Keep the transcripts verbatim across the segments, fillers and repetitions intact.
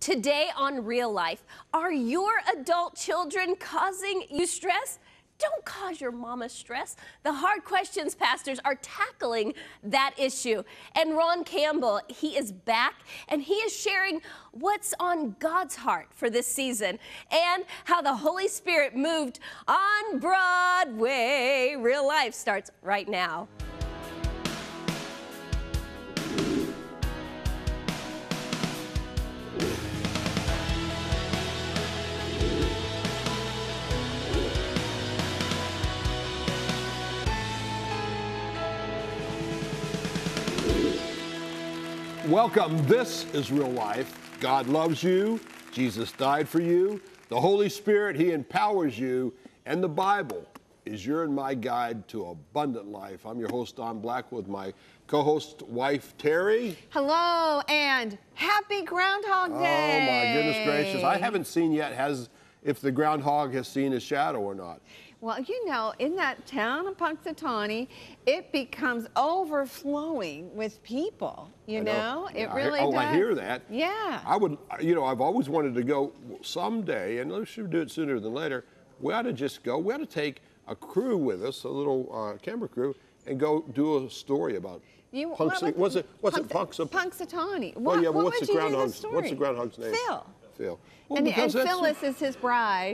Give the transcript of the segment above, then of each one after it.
Today on Real Life, are your adult children causing you stress? Don't cause your mama stress. The hard questions pastors are tackling that issue. And Ron Campbell, he is back and he is sharing what's on God's heart for this season and how the Holy Spirit moved on Broadway. Real Life starts right now. Welcome. This is Real Life. God loves you. Jesus died for you. The Holy Spirit, He empowers you. And the Bible is your and my guide to abundant life. I'm your host, Don Black, with my co-host wife, Terry. Hello, and happy Groundhog Day. Oh, my goodness gracious. I haven't seen yet has if the groundhog has seen his shadow or not. Well, you know, in that town of Punxsutawney, it becomes overflowing with people, you know? know? It yeah, really I, oh, does. I hear that. Yeah. I would, you know, I've always wanted to go someday, and we should do it sooner than later. We ought to just go. We ought to take a crew with us, a little uh, camera crew, and go do a story about you, Punx. What, what's it? What's Punx, it? Punx, Punxsutawney. Well, yeah, but what what's would the you groundhog's? do the story? What's the groundhog's name? Phil. Phil. Well, and and that's Phyllis is his bride.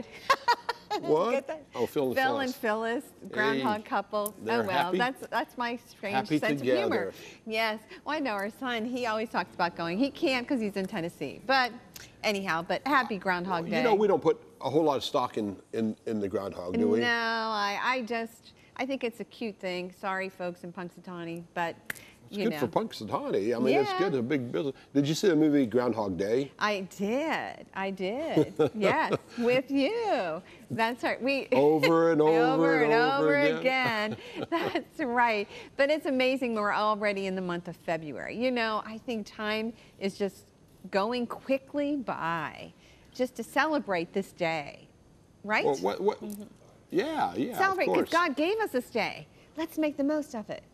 What? Oh, Phil and Phil Phyllis. and Phyllis, groundhog hey, couple. they're Oh well, happy, that's that's my strange happy sense together. of humor. Yes. Well, I know our son. He always talks about going. He can't because he's in Tennessee. But anyhow, but happy Groundhog Day. You know, we don't put a whole lot of stock in in, in the groundhog, do we? No, I I just I think it's a cute thing. Sorry, folks in Punxsutawney, but. It's you good know. for Punxsutawney. I mean, yeah. it's good. It's a big business. Did you see the movie Groundhog Day? I did. I did. Yes, with you. That's right. We over and over, over and, and over, over again. again. That's right. But it's amazing. We're already in the month of February. You know, I think time is just going quickly by, just to celebrate this day, right? Well, what, what, mm-hmm. Yeah, yeah. Celebrate because God gave us this day. Let's make the most of it.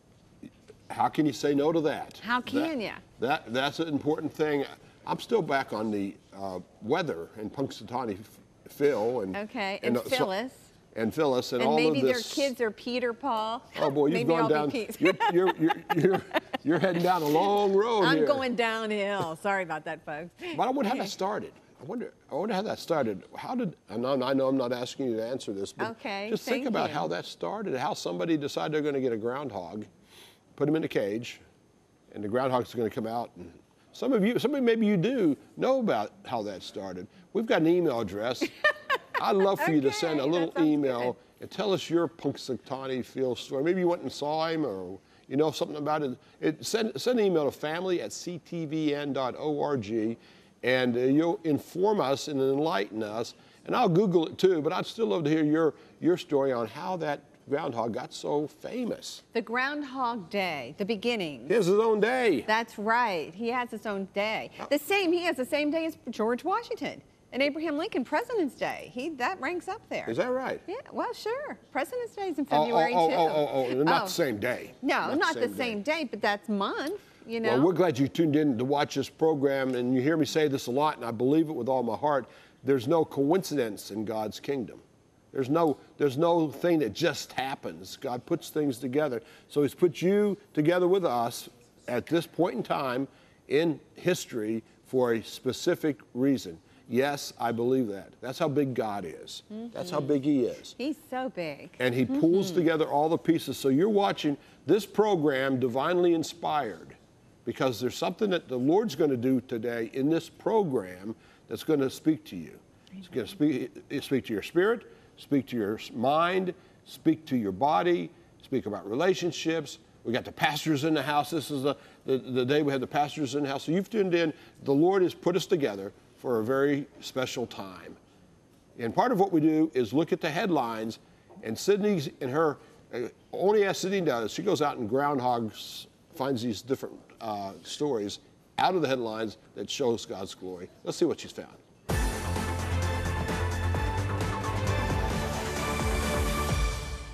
How can you say no to that? How can that, you? That that's an important thing. I'm still back on the uh, weather in Punxsutawney, Phil and okay, and, and Phyllis. So, and Phyllis and, and all maybe of this. their kids are Peter, Paul. Oh boy, you've maybe gone I'll down. Be Pete. You're, you're, you're, you're, you're heading down a long road I'm here. going downhill. Sorry about that, folks. But I wonder how that started. I wonder, I wonder how that started. How did, and I know I'm not asking you to answer this, but okay, just think about you. how that started, how somebody decided they're going to get a groundhog, put him in a cage, and the groundhog's going to come out. And some of you, some of maybe you do know about how that started. We've got an email address. I'd love for okay, you to send a little email good. and tell us your Punxsutawney Phil story. Maybe you went and saw him, or you know something about it. it send, send an email to family at c t v n dot org, and uh, you'll inform us and enlighten us. And I'll Google it too, but I'd still love to hear your, your story on how that groundhog got so famous. The Groundhog Day, the beginning. He has his own day. That's right. He has his own day. The same, he has the same day as George Washington and Abraham Lincoln, President's Day. He That ranks up there. Is that right? Yeah, well, sure. President's Day is in Oh, February, oh, oh, too. Oh, oh, oh, not oh. the same day. No, not, not the, the same, same day. day, but that's month, you know. Well, we're glad you tuned in to watch this program, and you hear me say this a lot, and I believe it with all my heart. There's no coincidence in God's kingdom. There's no, there's no thing that just happens. God puts things together. So He's put you together with us at this point in time in history for a specific reason. Yes, I believe that. That's how big God is. Mm-hmm. That's how big He is. He's so big. And He mm-hmm. pulls together all the pieces. So you're watching this program, Divinely Inspired, because there's something that the Lord's going to do today in this program that's going to speak to you. It's going to speak, speak to your spirit, speak to your mind, speak to your body, speak about relationships. We got the pastors in the house. This is the, the, the day we had the pastors in the house. So you've tuned in. The Lord has put us together for a very special time. And part of what we do is look at the headlines, and Sydney and her, uh, only as Sydney does, she goes out and groundhogs, finds these different uh, stories out of the headlines that shows God's glory. Let's see what she's found. I'm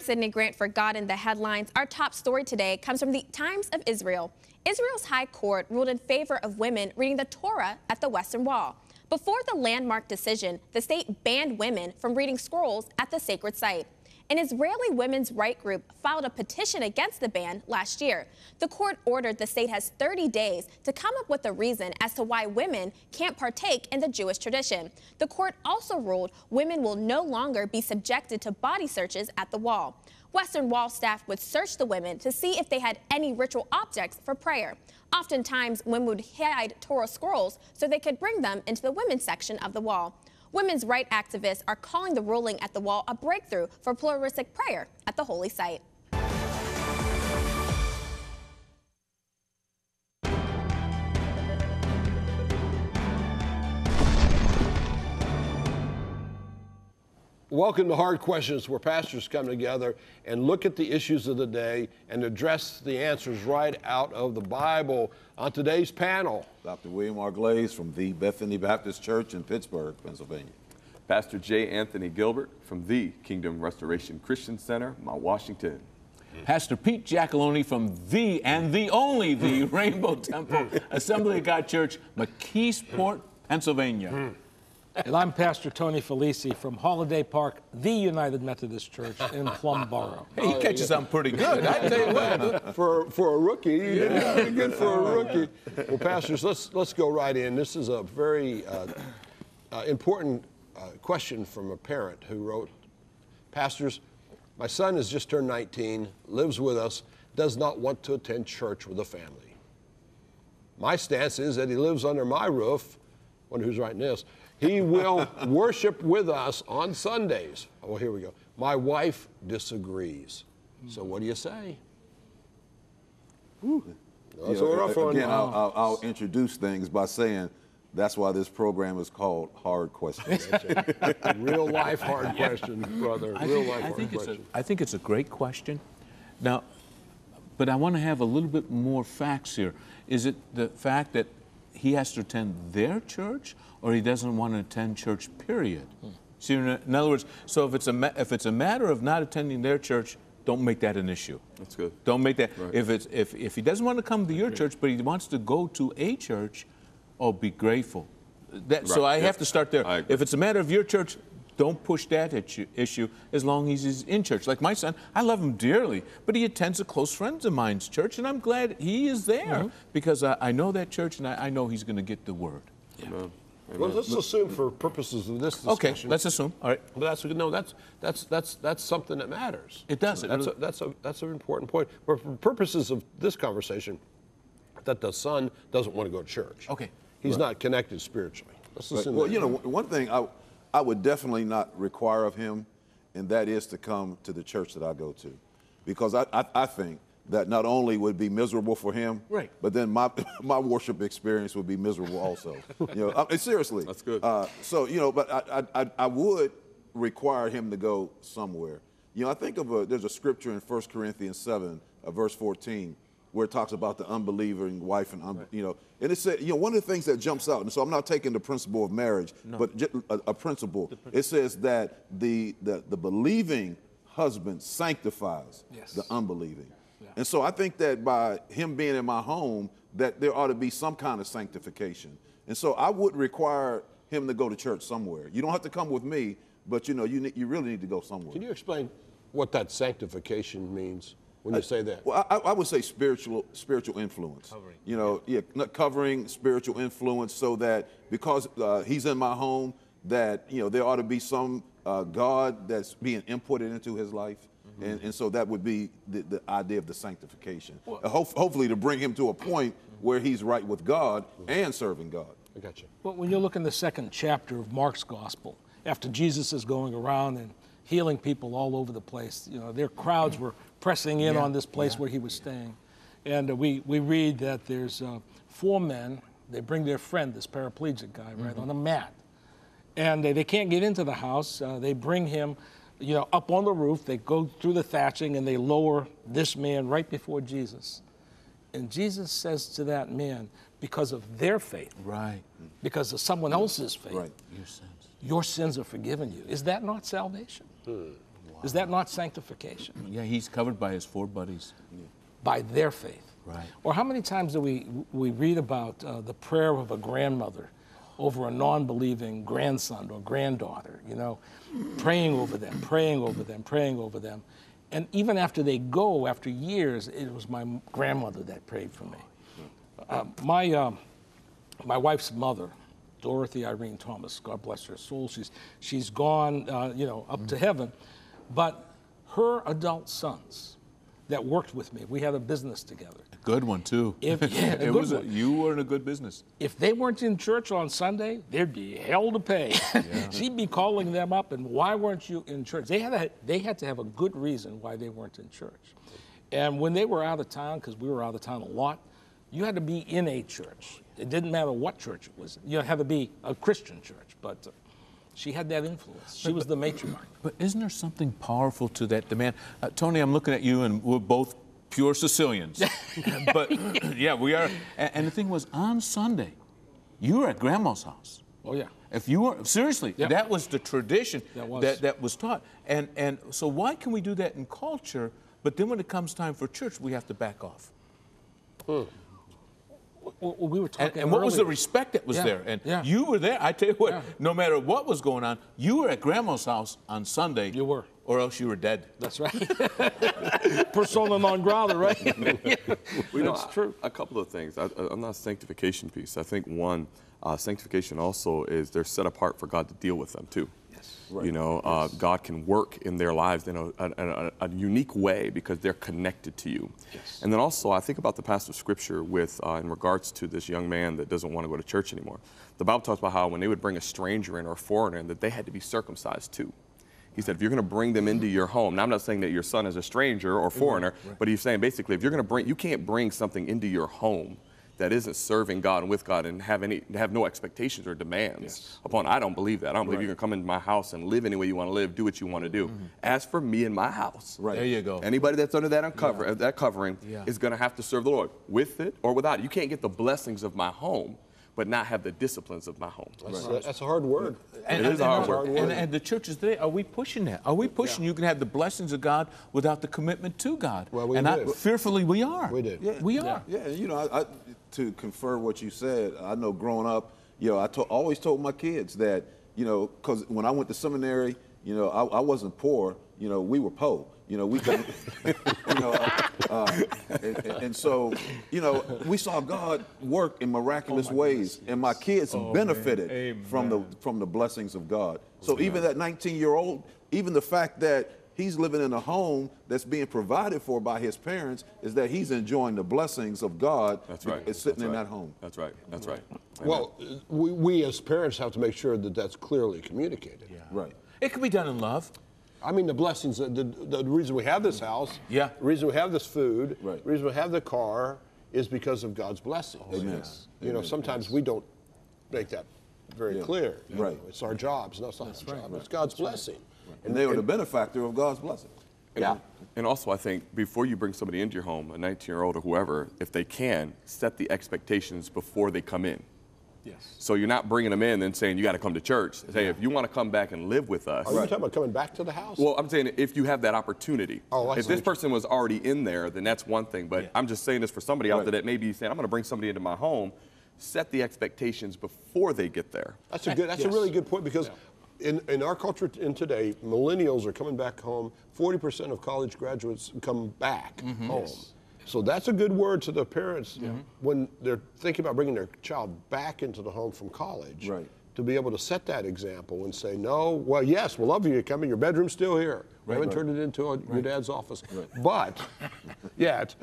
Sydney Grant for God in the Headlines. Our top story today comes from the Times of Israel. Israel's High Court ruled in favor of women reading the Torah at the Western Wall. Before the landmark decision, the state banned women from reading scrolls at the sacred site. An Israeli women's rights group filed a petition against the ban last year. The court ordered the state has thirty days to come up with a reason as to why women can't partake in the Jewish tradition. The court also ruled women will no longer be subjected to body searches at the wall. Western Wall staff would search the women to see if they had any ritual objects for prayer. Oftentimes, women would hide Torah scrolls so they could bring them into the women's section of the wall. Women's rights activists are calling the ruling at the wall a breakthrough for pluralistic prayer at the holy site. Welcome to Hard Questions, where pastors come together and look at the issues of the day and address the answers right out of the Bible. On today's panel, Doctor William R. Glaze from the Bethany Baptist Church in Pittsburgh, Pennsylvania. Pastor J. Anthony Gilbert from the Kingdom Restoration Christian Center, Mount Washington. Pastor Pete Giacalone from the and the only the Rainbow Temple Assembly of God Church, McKeesport, Pennsylvania. And I'm Pastor Tony Felici from Holiday Park, the United Methodist Church in Plum Borough. Hey, he catches something pretty good, I tell you what. for for a rookie, you did pretty good for a rookie. Well, pastors, let's let's go right in. This is a very uh, uh, important uh, question from a parent who wrote, "Pastors, my son has just turned nineteen, lives with us, does not want to attend church with a family. My stance is that he lives under my roof." Wonder who's writing this. "He will worship with us on Sundays." Oh, here we go. "My wife disagrees. So what do you say?" Whew. That's Yeah, a rough one. Again, I'll, I'll, I'll introduce things by saying that's why this program is called Hard Questions. Real life hard question, brother. I Real think, life I hard think it's a, question. I think it's a great question. Now, but I want to have a little bit more facts here. Is it the fact that he has to attend their church, or he doesn't want to attend church, period? Hmm. See, in other words, so if it's a ma- if it's a matter of not attending their church, don't make that an issue. That's good. Don't make that. Right. If it's if if he doesn't want to come to your church, but he wants to go to a church, oh, be grateful. That, So Right. I Yep. have to start there. I agree. If it's a matter of your church, don't push that issue, issue as long as he's in church. Like my son, I love him dearly, but he attends a close friend of mine's church, and I'm glad he is there mm-hmm. because I, I know that church, and I, I know he's going to get the word. Yeah. Amen. Well, let's assume for purposes of this discussion. Okay, let's assume. All right. Well, that's no, that's that's that's that's something that matters. It does. It That's really- a, that's a that's an important point. But for purposes of this conversation, that the son doesn't want to go to church. Okay. He's Right. not connected spiritually. Let's Right. assume Well, that. you know, one thing I, I would definitely not require of him, and that is to come to the church that I go to. Because I, I, I think that not only would be miserable for him, Right. but then my my worship experience would be miserable also. You know, I mean, seriously. That's good. Uh, so, you know, but I, I, I would require him to go somewhere. You know, I think of a, there's a scripture in First Corinthians seven, uh, verse fourteen, where it talks about the unbelieving wife and, un, right. you know, and it said, you know, one of the things that jumps out, and so I'm not taking the principle of marriage, no. but just a, a principle. principle. It says that the, the, the believing husband sanctifies yes. the unbelieving. Yeah. And so I think that by him being in my home, that there ought to be some kind of sanctification. And so I would require him to go to church somewhere. You don't have to come with me, but you know, you, ne- you really need to go somewhere. Can you explain what that sanctification means when you I, say that? Well, I, I would say spiritual spiritual influence. Covering. You know, yeah, not covering spiritual influence, so that because uh, he's in my home, that you know there ought to be some uh, God that's being inputted into his life. Mm-hmm. And, and so that would be the, the idea of the sanctification. Well, uh, ho- hopefully to bring him to a point mm-hmm. where he's right with God mm-hmm. and serving God. I got you. Well, when you look in the second chapter of Mark's gospel, after Jesus is going around and healing people all over the place, you know, their crowds were pressing in yeah, on this place yeah, where he was yeah. staying. And uh, we, we read that there's uh, four men, they bring their friend, this paraplegic guy, right, mm-hmm. on a mat. And they, they can't get into the house. Uh, they bring him, you know, up on the roof. They go through the thatching and they lower this man right before Jesus. And Jesus says to that man, because of their faith, right, because of someone else's faith, right. your sins, your sins are forgiven you. Is that not salvation? Hmm. Wow. Is that not sanctification? Yeah, he's covered by his four buddies. By their faith. Right. Or how many times do we, we read about uh, the prayer of a grandmother over a non-believing grandson or granddaughter, you know, praying over them, praying over them, praying over them. And even after they go, after years, it was my grandmother that prayed for me. Uh, my, uh, my wife's mother, Dorothy Irene Thomas, God bless her soul, she's, she's gone, uh, you know, up to heaven. But her adult sons that worked with me, we had a business together. A good one, too. If, yeah, a it good was a, one. you were in a good business. If they weren't in church on Sunday, there'd be hell to pay. Yeah. She'd be calling them up, and why weren't you in church? They had, a, they had to have a good reason why they weren't in church. And when they were out of town, because we were out of town a lot, you had to be in a church. It didn't matter what church it was. You had to be a Christian church, but uh, she had that influence. She was the matriarch. But isn't there something powerful to that demand? Uh, Tony, I'm looking at you, and we're both pure Sicilians. But yeah, we are. And, and the thing was, on Sunday, you were at Grandma's house. Oh, yeah. If you were, seriously, Yep. that was the tradition That was. That, that was taught. And, and so why can we do that in culture, but then when it comes time for church, we have to back off? Hmm. Well, we were talking And, and what was the earlier. respect that was Yeah, there? And yeah. you were there. I tell you what, Yeah. no matter what was going on, you were at Grandma's house on Sunday. You were. Or else you were dead. That's right. Persona non grata, right? We know, That's true. A couple of things. I, I'm not a sanctification piece. I think one, uh, sanctification also is they're set apart for God to deal with them too. Yes. Right. You know, uh, yes. God can work in their lives in a, a, a, a unique way because they're connected to you. Yes. And then also, I think about the passage of Scripture with, uh, in regards to this young man that doesn't want to go to church anymore. The Bible talks about how when they would bring a stranger in or a foreigner in, that they had to be circumcised too. He said, if you're going to bring them into your home, now I'm not saying that your son is a stranger or foreigner, right, right. but he's saying basically, if you're going to bring, you can't bring something into your home that isn't serving God and with God and have any, have no expectations or demands yes. upon. I don't believe that. I don't believe right. you can come into my house and live any way you want to live, do what you want to do. Mm-hmm. As for me and my house, right. there you go. Anybody that's under that uncover, yeah. that covering yeah. is going to have to serve the Lord with it or without it. You can't get the blessings of my home but not have the disciplines of my home. That's, right. that's a hard word. And, it is and, a hard and, word. And, and the churches today, are we pushing that? Are we pushing yeah. you can have the blessings of God without the commitment to God? Well, we and do. I, fearfully we are. We do. Yeah. We yeah. are. Yeah, you know, I, I, to confer what you said, I know growing up, you know, I to, always told my kids that, you know, because when I went to seminary, you know, I, I wasn't poor, you know, we were poor. You know, we couldn't, you know, uh, uh, and, and so, you know, we saw God work in miraculous oh ways, goodness, and my kids oh, benefited from the from the blessings of God. So Amen. Even that nineteen-year-old, even the fact that he's living in a home that's being provided for by his parents, is that he's enjoying the blessings of God. That's right. It's sitting that's in right. that home. That's right. That's right. Amen. Well, we, we as parents have to make sure that that's clearly communicated. Yeah. Right. It can be done in love. I mean, the blessings, the, the, the reason we have this house, yeah. the reason we have this food, right. the reason we have the car is because of God's blessings. Amen. Yes. You Amen. know, sometimes yes. we don't make that very yeah. clear. Right. Know, it's our jobs. No, it's not That's our right. job. Right. It's God's That's blessing. Right. And they were the benefactor of God's blessing. Yeah. And also, I think before you bring somebody into your home, a nineteen-year-old or whoever, if they can, set the expectations before they come in. Yes. So you're not bringing them in and saying you got to come to church. Say, if you want to come back and live with us. Are you talking about coming back to the house? Well, I'm saying if you have that opportunity. Oh, I if see. this person was already in there, then that's one thing. But Yeah. I'm just saying this for somebody out Right. there that may be saying, I'm going to bring somebody into my home. Set the expectations before they get there. That's a good. That's Yes. a really good point because in, in our culture in today, millennials are coming back home. forty percent of college graduates come back Mm-hmm. home. Yes. So that's a good word to the parents when they're thinking about bringing their child back into the home from college. Right. To be able to set that example and say, no, well, yes, we'll love you to come in. Your bedroom's still here. We haven't right. turned it into a, your dad's office. But, yet,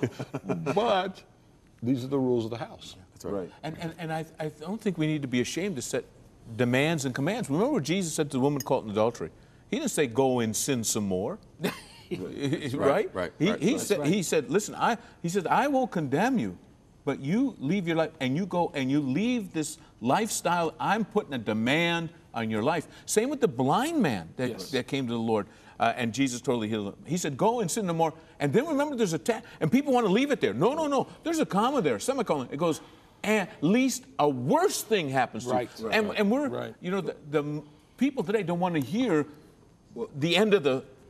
but, but these are the rules of the house. That's right. Right. And, and, and I, I don't think we need to be ashamed to set demands and commands. Remember what Jesus said to the woman caught in adultery? He didn't say, go and sin some more. right? Right, right, He, right, he right. said, right. he said, listen, I, he said, I won't condemn you, but you leave your life and you go and you leave this lifestyle. I'm putting a demand on your life. Same with the blind man that, Yes. that came to the Lord. Uh, and Jesus totally healed him. He said, go and sin no more. And then remember, there's a ta- and people want to leave it there. No, no, no. There's a comma there, semicolon. It goes, at least a worse thing happens to Right. you. Right. And, and we're, Right. you know, the, the people today don't want to hear the end of the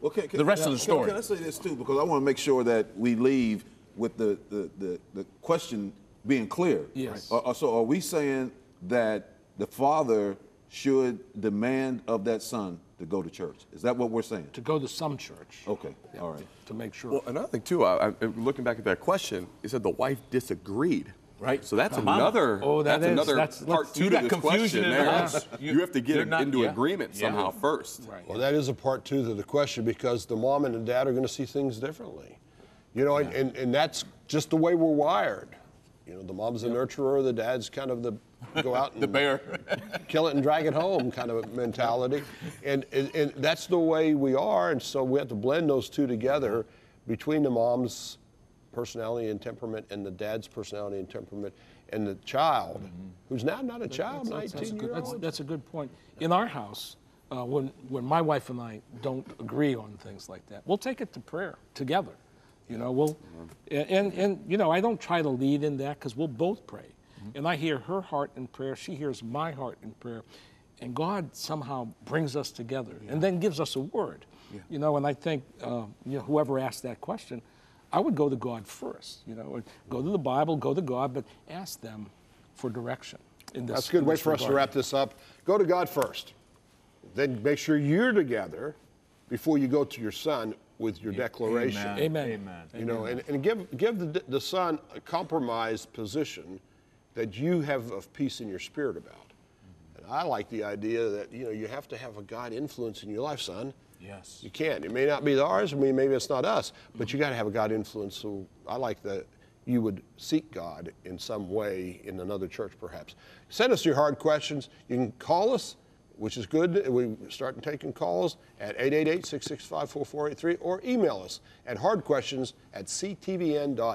Well, can, can, the rest can, of the story. Can, can I say this too? Because I want to make sure that we leave with the, the, the, the question being clear. Yes. Uh, uh, so are we saying that the father should demand of that son to go to church? Is that what we're saying? To go to some church. Okay, Yeah, all right. To, to make sure. Well, another thing too, I, I, looking back at that question, it said the wife disagreed. Right. So that's Come on. another. Oh, that that's is- another that's- part let's- two you to got this confusion question. in the There. house. You, You- have to get they're it not- into yeah. agreement Yeah. somehow first. Right. Well, that is a part two to the question because the mom and the dad are going to see things differently. You know, and, and, and that's just the way we're wired. You know, the mom's the nurturer, the dad's kind of the go out and The bear. kill it and drag it home kind of mentality. And, and, and that's the way we are. And so we have to blend those two together between the mom's personality and temperament and the dad's personality and temperament and the child, mm-hmm. who's now not a child, That's- that's a nineteen good- year that's, old. that's a good point. In our house, uh, when, when my wife and I don't agree on things like that, we'll take it to prayer together. You know, we'll, and, and, and you know, I don't try to lead in that because we'll both pray. Mm-hmm. And I hear her heart in prayer, she hears my heart in prayer, and God somehow brings us together yeah. and then gives us a word. Yeah. You know, and I think, uh, you know, whoever asked that question, I would go to God first, you know, go to the Bible, go to God, but ask them for direction in this. That's a good in way this for us to regard. wrap this up. Go to God first. Then make sure you're together before you go to your son with your declaration. Amen. Amen. You know, and, and give give the, the son a compromised position that you have of peace in your spirit about. And I like the idea that, you know, you have to have a God influence in your life, son. Yes. You can. It may not be ours. I mean, maybe it's not us, but you got to have a God influence. So I like that you would seek God in some way in another church, perhaps. Send us your hard questions. You can call us, which is good. We start taking calls at eight eight eight, six six five, four four eight three, or email us at hardquestions at c t v n dot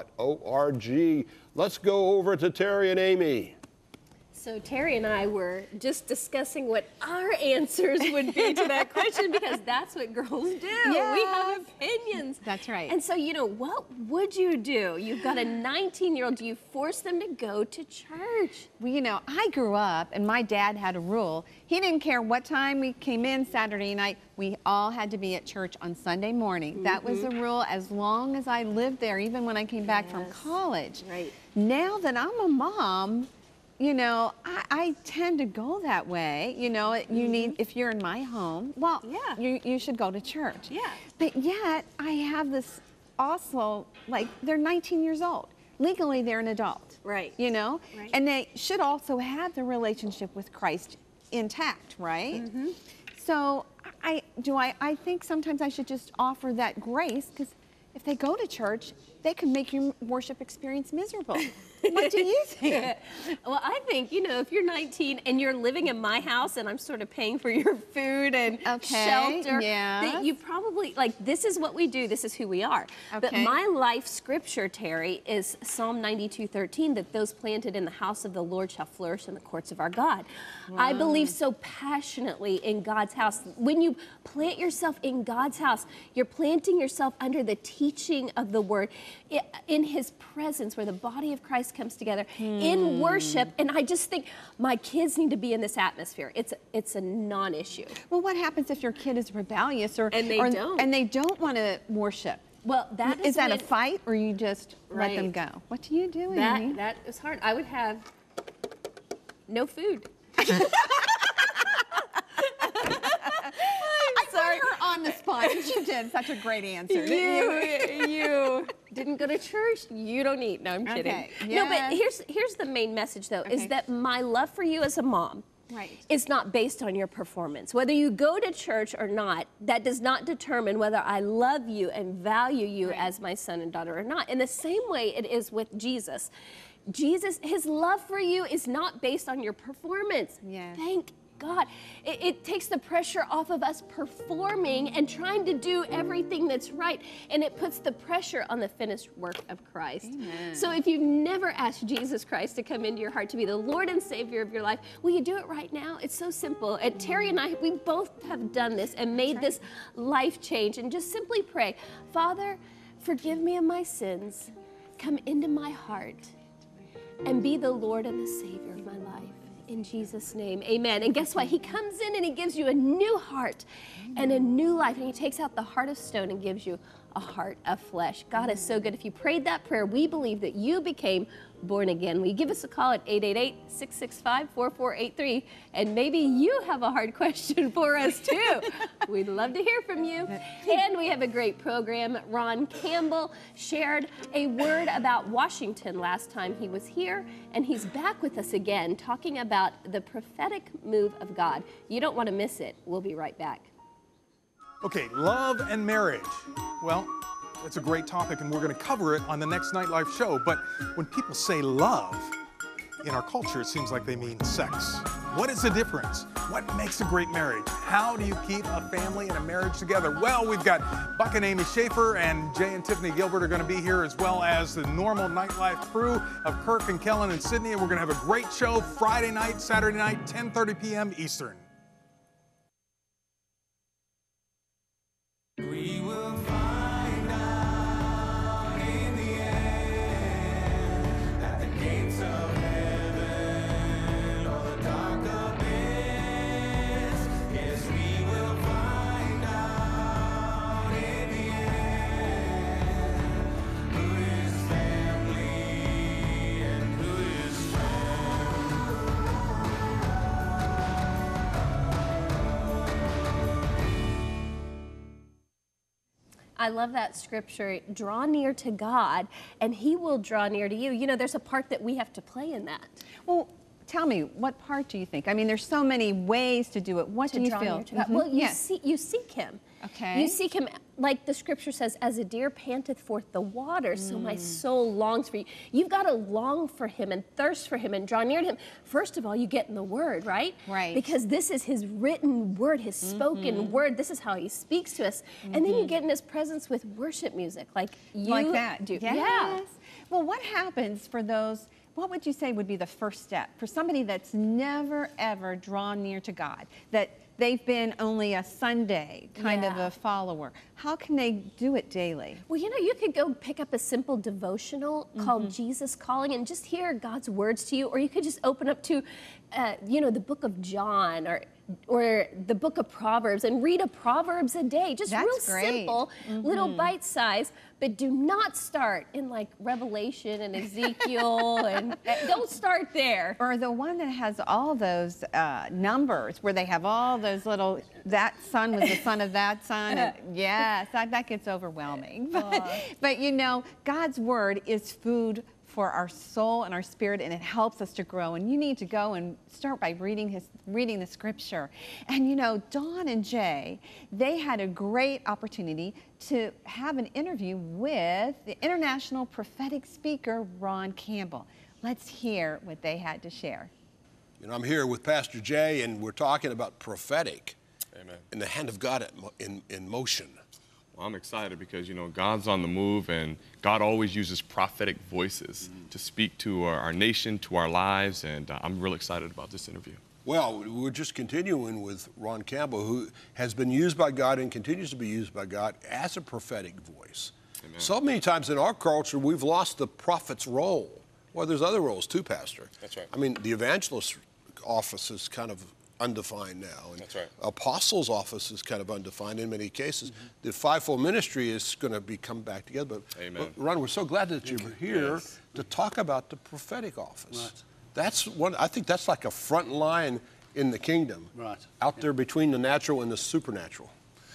org. Let's go over to Terry and Amy. So Terry and I were just discussing what our answers would be to that question because that's what girls do. We have Yes. opinions. That's right. And so, you know, what would you do? You've got a nineteen-year-old. Do you force them to go to church? Well, you know, I grew up and my dad had a rule. He didn't care what time we came in Saturday night. We all had to be at church on Sunday morning. Mm-hmm. That was the rule as long as I lived there, even when I came back Yes. from college. Right. Now that I'm a mom, you know, I, I tend to go that way. You know, you mm-hmm. need, if you're in my home, well, Yeah. you, you should go to church. Yeah. But yet, I have this also, like, they're nineteen years old. Legally, they're an adult. Right. You know? Right. And they should also have the relationship with Christ intact, right? Mm-hmm. So, I do I, I think sometimes I should just offer that grace, because if they go to church, they can make your worship experience miserable. What do you think? Well, I think, you know, if you're nineteen and you're living in my house and I'm sort of paying for your food and Okay, shelter, yes. that you probably, like, this is what we do, this is who we are. But Okay. my life scripture, Terry, is Psalm ninety-two thirteen, that those planted in the house of the Lord shall flourish in the courts of our God. I believe so passionately in God's house. When you plant yourself in God's house, you're planting yourself under the teaching of the word, i- in his presence, where the body of Christ comes together in worship. And I just think my kids need to be in this atmosphere. It's a, it's a non-issue. Well, what happens if your kid is rebellious or And they or, don't. and they don't want to worship? Well, that is, Is that when, a fight, or you just let them Right. go? What do you do, Amy? That that is hard. I would have no food. I put her on the spot, and she did such a great answer. didn't You, you didn't go to church. You don't eat. No, I'm kidding. Okay, No, but yes. here's here's the main message though: Okay. is that my love for you as a mom. Right. Is not based on your performance. Whether you go to church or not, that does not determine whether I love you and value you Right. as my son and daughter or not. In the same way it is with Jesus. Jesus, his love for you is not based on your performance. Yes. Thank God. It, it takes the pressure off of us performing and trying to do everything that's right, and it puts the pressure on the finished work of Christ. Amen. So if you've never asked Jesus Christ to come into your heart to be the Lord and Savior of your life, will you do it right now? It's so simple. And Terry and I, we both have done this and made this life change. And just simply pray, Father, forgive me of my sins. Come into my heart and be the Lord and the Savior of my life. In Jesus' name, amen. And guess what? He comes in and he gives you a new heart and a new life. And he takes out the heart of stone and gives you a heart of flesh. God is so good. If you prayed that prayer, we believe that you became born again. Will you give us a call at eight eight eight, six six five, four four eight three? And maybe you have a hard question for us too. We'd love to hear from you. And we have a great program. Ron Campbell shared a word about Washington last time he was here, and he's back with us again talking about the prophetic move of God. You don't want to miss it. We'll be right back. Okay, love and marriage. Well, it's a great topic, and we're going to cover it on the next Nightlife show. But when people say love, in our culture, it seems like they mean sex. What is the difference? What makes a great marriage? How do you keep a family and a marriage together? Well, we've got Buck and Amy Schaefer and Jay and Tiffany Gilbert are going to be here, as well as the normal Nightlife crew of Kirk and Kellen and Sydney. And we're going to have a great show Friday night, Saturday night, ten thirty p m Eastern. We will find out in the end that the gates of heaven or the dark abyss. Yes, we will find out in the end who is family and who is I love that scripture. Draw near to God, and He will draw near to you. You know, there's a part that we have to play in that. Well, tell me, what part do you think? I mean, there's so many ways to do it. What To do you draw feel? near to God. Mhm. Well, you, Yes. see, you seek Him. Okay. You seek Him, like the scripture says, as a deer panteth forth the water, so my soul longs for you. You've got to long for Him and thirst for Him and draw near to Him. First of all, you get in the Word, right? Right. Because this is His written Word, His spoken Word. This is how He speaks to us. And then you get in His presence with worship music, like you Like that. do. Yes. Yeah. Well, what happens for those, what would you say would be the first step for somebody that's never, ever drawn near to God, that they've been only a Sunday kind of Yeah. a follower? How can they do it daily? Well, you know, you could go pick up a simple devotional called Jesus Calling and just hear God's words to you, or you could just open up to, uh, you know, the book of John or or the book of Proverbs and read a Proverbs a day. Just That's real great. simple, little bite size, but do not start in like Revelation and Ezekiel and uh, don't start there. Or the one that has all those uh, numbers where they have all those little, that son was the son of that son. And yes, that, that gets overwhelming. But, but you know, God's word is food for our soul and our spirit, and it helps us to grow. And you need to go and start by reading his reading the scripture. And you know, Dawn and Jay, they had a great opportunity to have an interview with the international prophetic speaker Ron Campbell. Let's hear what they had to share. You know, I'm here with Pastor Jay, and we're talking about prophetic. Amen. And the hand of God at mo- in, in motion. Well, I'm excited because, you know, God's on the move, and God always uses prophetic voices mm. to speak to our, our nation, to our lives, and uh, I'm really excited about this interview. Well, we're just continuing with Ron Campbell, who has been used by God and continues to be used by God as a prophetic voice. Amen. So many times in our culture, we've lost the prophet's role. Well, there's other roles too, Pastor. That's right. I mean, the evangelist office is kind of undefined now. And That's right. apostles' office is kind of undefined in many cases. Mm-hmm. The fivefold ministry is going to be come back together. But, Amen. but Ron, we're so glad that you're here Yes. to talk about the prophetic office. Right. That's one. I think that's like a front line in the kingdom. Right. Out there between the natural and the supernatural.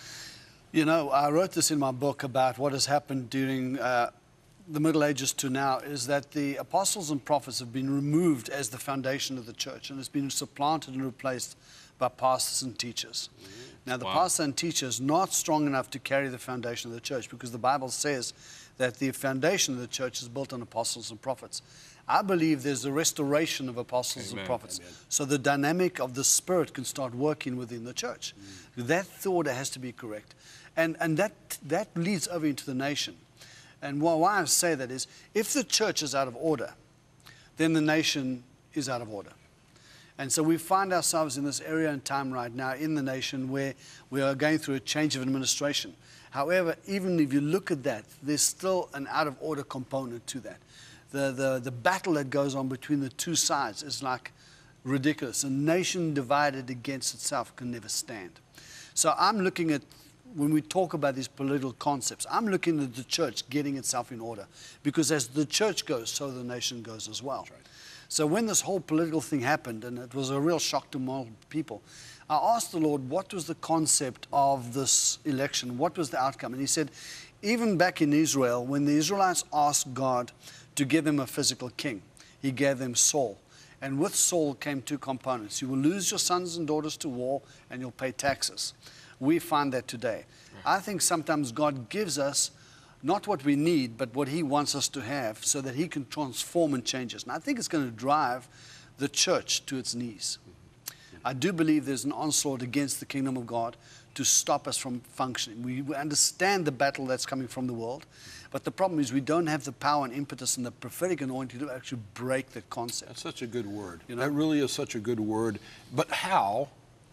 You know, I wrote this in my book about what has happened during uh, the Middle Ages to now, is that the apostles and prophets have been removed as the foundation of the church, and it's been supplanted and replaced by pastors and teachers. Mm-hmm. Now, the Wow. pastor and teacher is not strong enough to carry the foundation of the church, because the Bible says that the foundation of the church is built on apostles and prophets. I believe there's a restoration of apostles Amen. and prophets, Amen. so the dynamic of the Spirit can start working within the church. Mm. That thought has to be correct. And, and that, that leads over into the nation. And why, why I say that is, if the church is out of order, then the nation is out of order. And so we find ourselves in this area and time right now in the nation where we are going through a change of administration. However, even if you look at that, there's still an out of order component to that. The, the, the battle that goes on between the two sides is like ridiculous. A nation divided against itself can never stand. So I'm looking at, when we talk about these political concepts, I'm looking at the church getting itself in order. Because as the church goes, so the nation goes as well. Right. So when this whole political thing happened, and it was a real shock to most people, I asked the Lord, what was the concept of this election? What was the outcome? And he said, even back in Israel, when the Israelites asked God to give them a physical king, he gave them Saul. And with Saul came two components. You will lose your sons and daughters to war, and you'll pay taxes. We find that today. I think sometimes God gives us not what we need, but what he wants us to have so that he can transform and change us. And I think it's going to drive the church to its knees. I do believe there's an onslaught against the kingdom of God to stop us from functioning. We we understand the battle that's coming from the world, but the problem is we don't have the power and impetus and the prophetic anointing to actually break that concept. That's such a good word. You know? That really is such a good word. But how,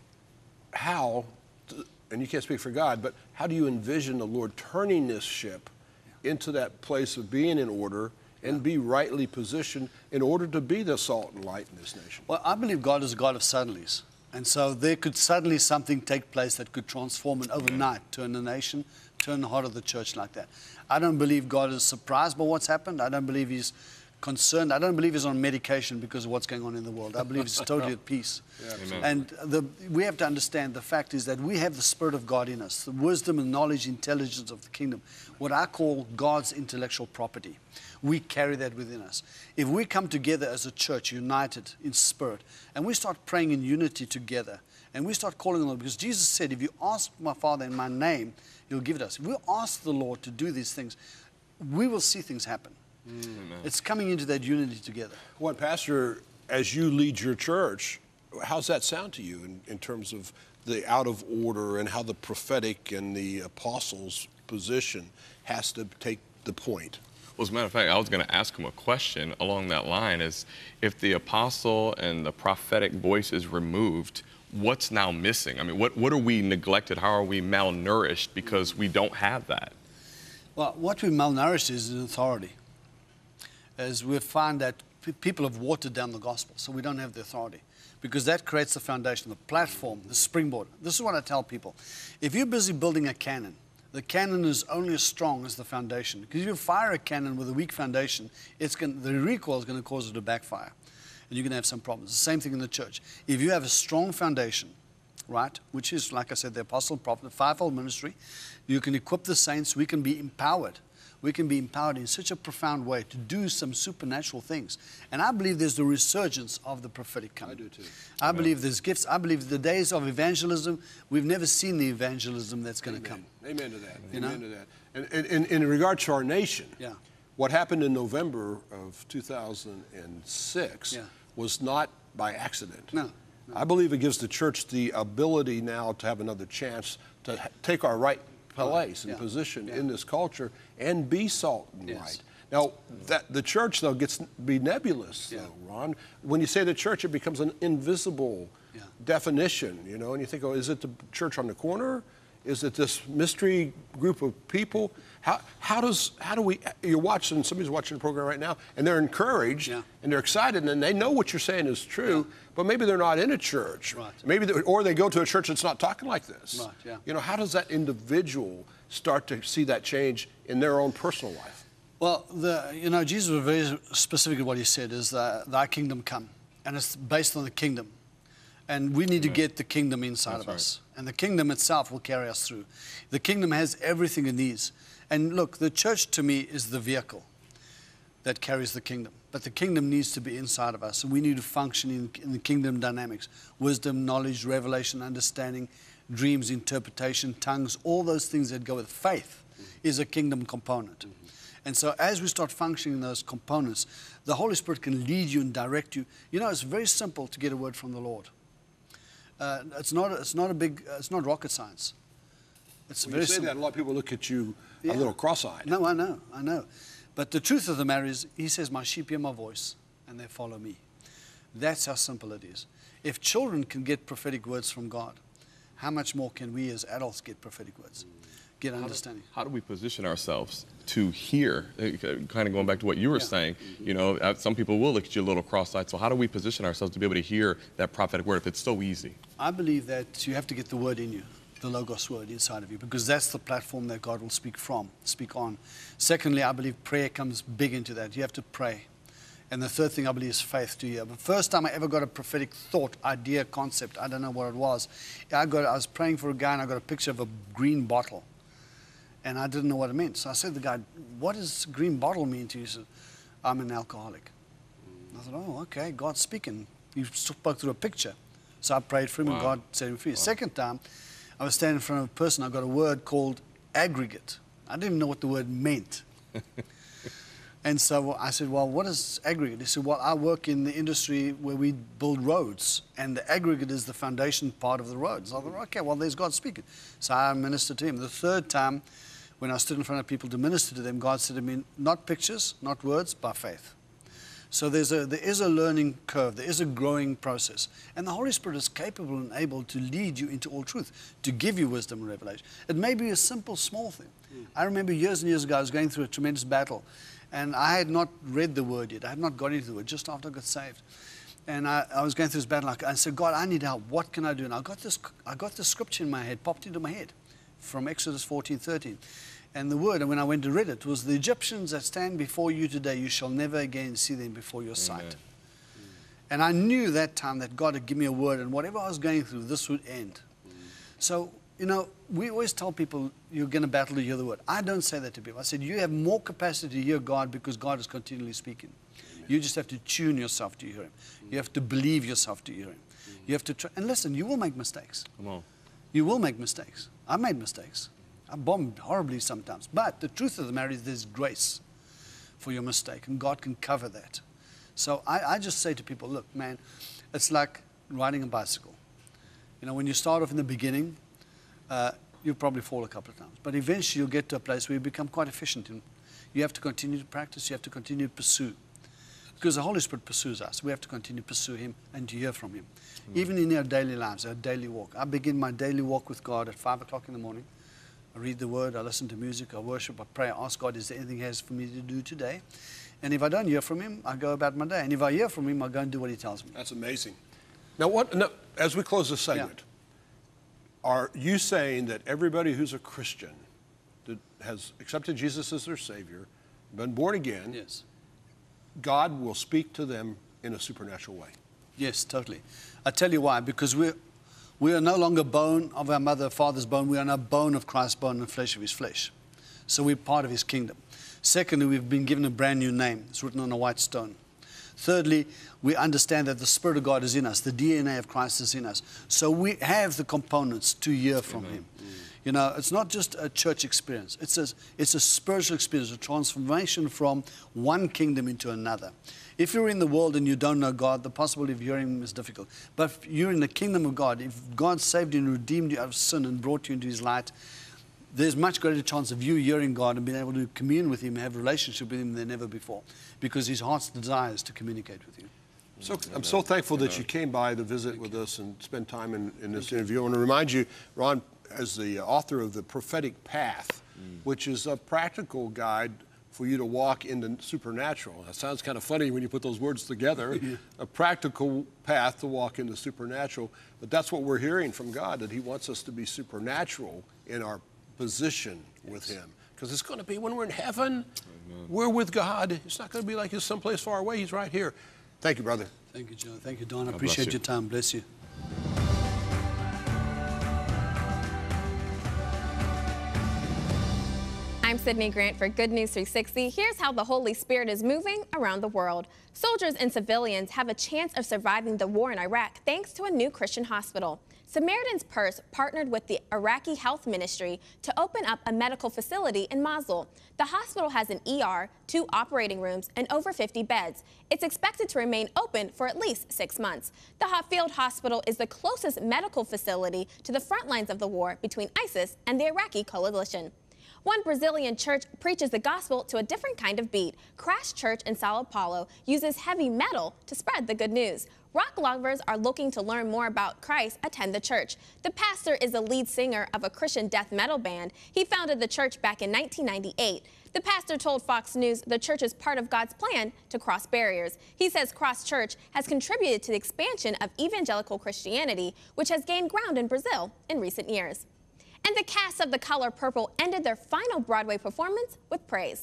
how, and you can't speak for God, but how do you envision the Lord turning this ship into that place of being in order and be rightly positioned in order to be the salt and light in this nation? Well, I believe God is a God of suddenlies. And so there could suddenly something take place that could transform and overnight turn the nation, turn the heart of the church like that. I don't believe God is surprised by what's happened. I don't believe he's concerned. I don't believe he's on medication because of what's going on in the world. I believe he's totally at peace. Yeah, and the, we have to understand the fact is that we have the Spirit of God in us, the wisdom and knowledge, intelligence of the kingdom, what I call God's intellectual property. We carry that within us. If we come together as a church, united in spirit, and we start praying in unity together, and we start calling on the Lord, because Jesus said, if you ask my Father in my name, he'll give it us. If we ask the Lord to do these things, we will see things happen. Amen. It's coming into that unity together. Well, Pastor, as you lead your church, how's that sound to you in, in terms of the out of order and how the prophetic and the apostles' position has to take the point? Well, as a matter of fact, I was going to ask him a question along that line is, if the apostle and the prophetic voice is removed, what's now missing? I mean, what, what are we neglected? How are we malnourished because we don't have that? Well, what we malnourished is authority. As we find that p- people have watered down the gospel, so we don't have the authority. Because that creates the foundation, the platform, the springboard. This is what I tell people. If you're busy building a cannon, the cannon is only as strong as the foundation. Because if you fire a cannon with a weak foundation, it's going, the recoil is going to cause it to backfire. And you're going to have some problems. The same thing in the church. If you have a strong foundation, right, which is, like I said, the apostle, prophet, the fivefold ministry, you can equip the saints, we can be empowered. We can be empowered in such a profound way to do some supernatural things. And I believe there's the resurgence of the prophetic coming. I do too. I Amen. believe there's gifts. I believe the days of evangelism, we've never seen the evangelism that's going to come. Amen to that. You Amen know? to that. And, and, and in regard to our nation, yeah. what happened in November of two thousand six yeah. was not by accident. No, no. I believe it gives the church the ability now to have another chance to ha- take our right place and yeah. position yeah. in this culture and be salt and yes. light. Now, that the church, though, gets to be nebulous, yeah. though, Ron. When you say the church, it becomes an invisible yeah. definition, you know, and you think, oh, is it the church on the corner? Is it this mystery group of people? How, how does, how do we, you're watching, somebody's watching the program right now, and they're encouraged, yeah. and they're excited, and they know what you're saying is true, yeah. but maybe they're not in a church. Right. Maybe, they, or they go to a church that's not talking like this. Right, yeah. You know, how does that individual start to see that change in their own personal life? Well, the, you know, Jesus was very specific in what he said is that thy kingdom come, and it's based on the kingdom. And we need to get the kingdom inside That's of us. right. And the kingdom itself will carry us through. The kingdom has everything it needs. And look, the church to me is the vehicle that carries the kingdom. But the kingdom needs to be inside of us. And we need to function in, in the kingdom dynamics. Wisdom, knowledge, revelation, understanding, dreams, interpretation, tongues, all those things that go with faith is a kingdom component. Mm-hmm. And so as we start functioning in those components, the Holy Spirit can lead you and direct you. You know, it's very simple to get a word from the Lord. Uh, it's not. It's not a big. Uh, it's not rocket science. It's When very you say simple. that, a lot of people look at you Yeah. a little cross-eyed. No, I know. I know. But the truth of the matter is, He says, "My sheep hear my voice, and they follow me." That's how simple it is. If children can get prophetic words from God, how much more can we as adults get prophetic words? get understanding. How do we position ourselves to hear? Kind of going back to what you were Yeah. saying, you know, uh, some people will look at you a little cross-eyed. So how do we position ourselves to be able to hear that prophetic word if it's so easy? I believe that you have to get the word in you, the Logos word inside of you, because that's the platform that God will speak from, speak on. Secondly, I believe prayer comes big into that. You have to pray. And the third thing I believe is faith to hear. The first time I ever got a prophetic thought, idea, concept, I don't know what it was. I got, I was praying for a guy and I got a picture of a green bottle. And I didn't know what it meant. So I said to the guy, what does green bottle mean to you? He said, I'm an alcoholic. I thought, oh, okay, God's speaking. He spoke through a picture. So I prayed for him Wow. and God set him free. Second time, I was standing in front of a person. I got a word called aggregate. I didn't even know what the word meant. And so I said, well, what is aggregate? He said, well, I work in the industry where we build roads, and the aggregate is the foundation part of the roads. I thought, okay, well, there's God speaking. So I ministered to him. The third time, when I stood in front of people to minister to them, God said to me, not pictures, not words, by faith. So there's a, there is a learning curve. There is a growing process. And the Holy Spirit is capable and able to lead you into all truth, to give you wisdom and revelation. It may be a simple, small thing. Mm. I remember years and years ago, I was going through a tremendous battle. And I had not read the word yet. I had not got into the word, just after I got saved. And I, I was going through this battle. I said, God, I need help. What can I do? And I got this, I got this scripture in my head, popped into my head, from Exodus fourteen thirteen. And the word, and when I went to read it, was the Egyptians that stand before you today, you shall never again see them before your sight. Amen. And I knew that time that God had given me a word, and whatever I was going through, this would end. Mm. So, you know, we always tell people you're going to battle to hear the word. I don't say that to people. I said you have more capacity to hear God because God is continually speaking. Amen. You just have to tune yourself to hear Him. Mm. You have to believe yourself to hear Him. Mm. You have to try. And listen, you will make mistakes. Come on. You will make mistakes. I made mistakes. I bombed horribly sometimes. But the truth of the matter is there's grace for your mistake, and God can cover that. So I, I just say to people, look, man, it's like riding a bicycle. You know, when you start off in the beginning, uh, you'll probably fall a couple of times. But eventually you'll get to a place where you become quite efficient. And you have to continue to practice. You have to continue to pursue. Because the Holy Spirit pursues us. We have to continue to pursue Him and to hear from Him. Mm. Even in our daily lives, our daily walk. I begin my daily walk with God at five o'clock in the morning. I read the Word, I listen to music, I worship, I pray, I ask God, is there anything He has for me to do today? And if I don't hear from Him, I go about my day. And if I hear from Him, I go and do what He tells me. That's amazing. Now, what? No, as we close this segment, yeah. Are you saying that everybody who's a Christian that has accepted Jesus as their Savior, been born again, yes, God will speak to them in a supernatural way? Yes, totally. I tell you why. Because we're We are no longer bone of our mother, father's bone. We are now bone of Christ's bone and flesh of His flesh. So we're part of His kingdom. Secondly, we've been given a brand new name. It's written on a white stone. Thirdly, we understand that the Spirit of God is in us. The D N A of Christ is in us. So we have the components to hear from Amen. Him. Mm. You know, it's not just a church experience. It's a, it's a spiritual experience, a transformation from one kingdom into another. If you're in the world and you don't know God, the possibility of hearing Him is difficult. But if you're in the kingdom of God, if God saved you and redeemed you out of sin and brought you into His light, there's much greater chance of you hearing God and being able to commune with Him, have a relationship with Him than ever before, because His heart's desire is to communicate with you. So I'm so thankful that you came by to visit with us and spend time in, in this interview. I want to remind you, Ron, as the author of The Prophetic Path, mm. which is a practical guide for you to walk in the supernatural. That sounds kind of funny when you put those words together. Yeah. A practical path to walk in the supernatural. But that's what we're hearing from God, that He wants us to be supernatural in our position yes. with Him. Because it's going to be when we're in heaven, Amen. We're with God. It's not going to be like He's someplace far away. He's right here. Thank you, brother. Thank you, John. Thank you, Don. I appreciate you. your time. Bless you. I'm Sydney Grant for Good News three sixty. Here's how the Holy Spirit is moving around the world. Soldiers and civilians have a chance of surviving the war in Iraq thanks to a new Christian hospital. Samaritan's Purse partnered with the Iraqi Health Ministry to open up a medical facility in Mosul. The hospital has an E R, two operating rooms, and over fifty beds. It's expected to remain open for at least six months. The Field Hospital is the closest medical facility to the front lines of the war between ISIS and the Iraqi coalition. One Brazilian church preaches the gospel to a different kind of beat. Crash Church in Sao Paulo uses heavy metal to spread the good news. Rock lovers are looking to learn more about Christ attend the church. The pastor is the lead singer of a Christian death metal band. He founded the church back in nineteen ninety-eight. The pastor told Fox News the church is part of God's plan to cross barriers. He says Cross Church has contributed to the expansion of evangelical Christianity, which has gained ground in Brazil in recent years. And the cast of The Color Purple ended their final Broadway performance with praise.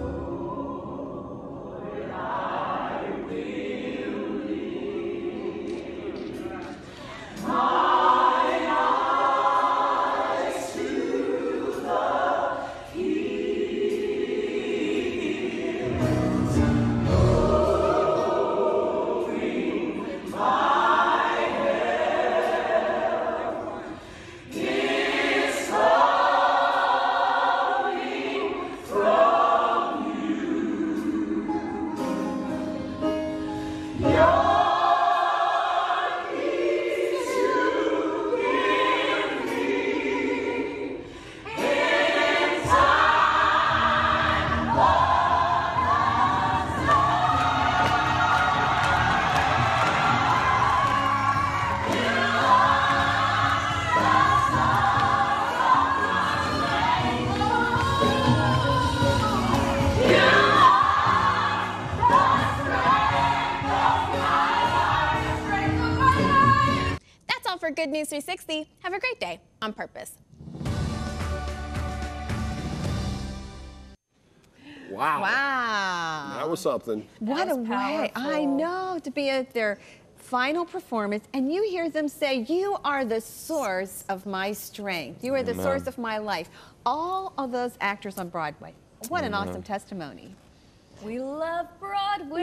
For Good News three sixty, have a great day on purpose. Wow. Wow. That was something. What a way. I know, to be at their final performance and you hear them say, "You are the source of my strength. You are the Amen. source of my life." All of those actors on Broadway. What an Amen. awesome testimony. We love Broadway.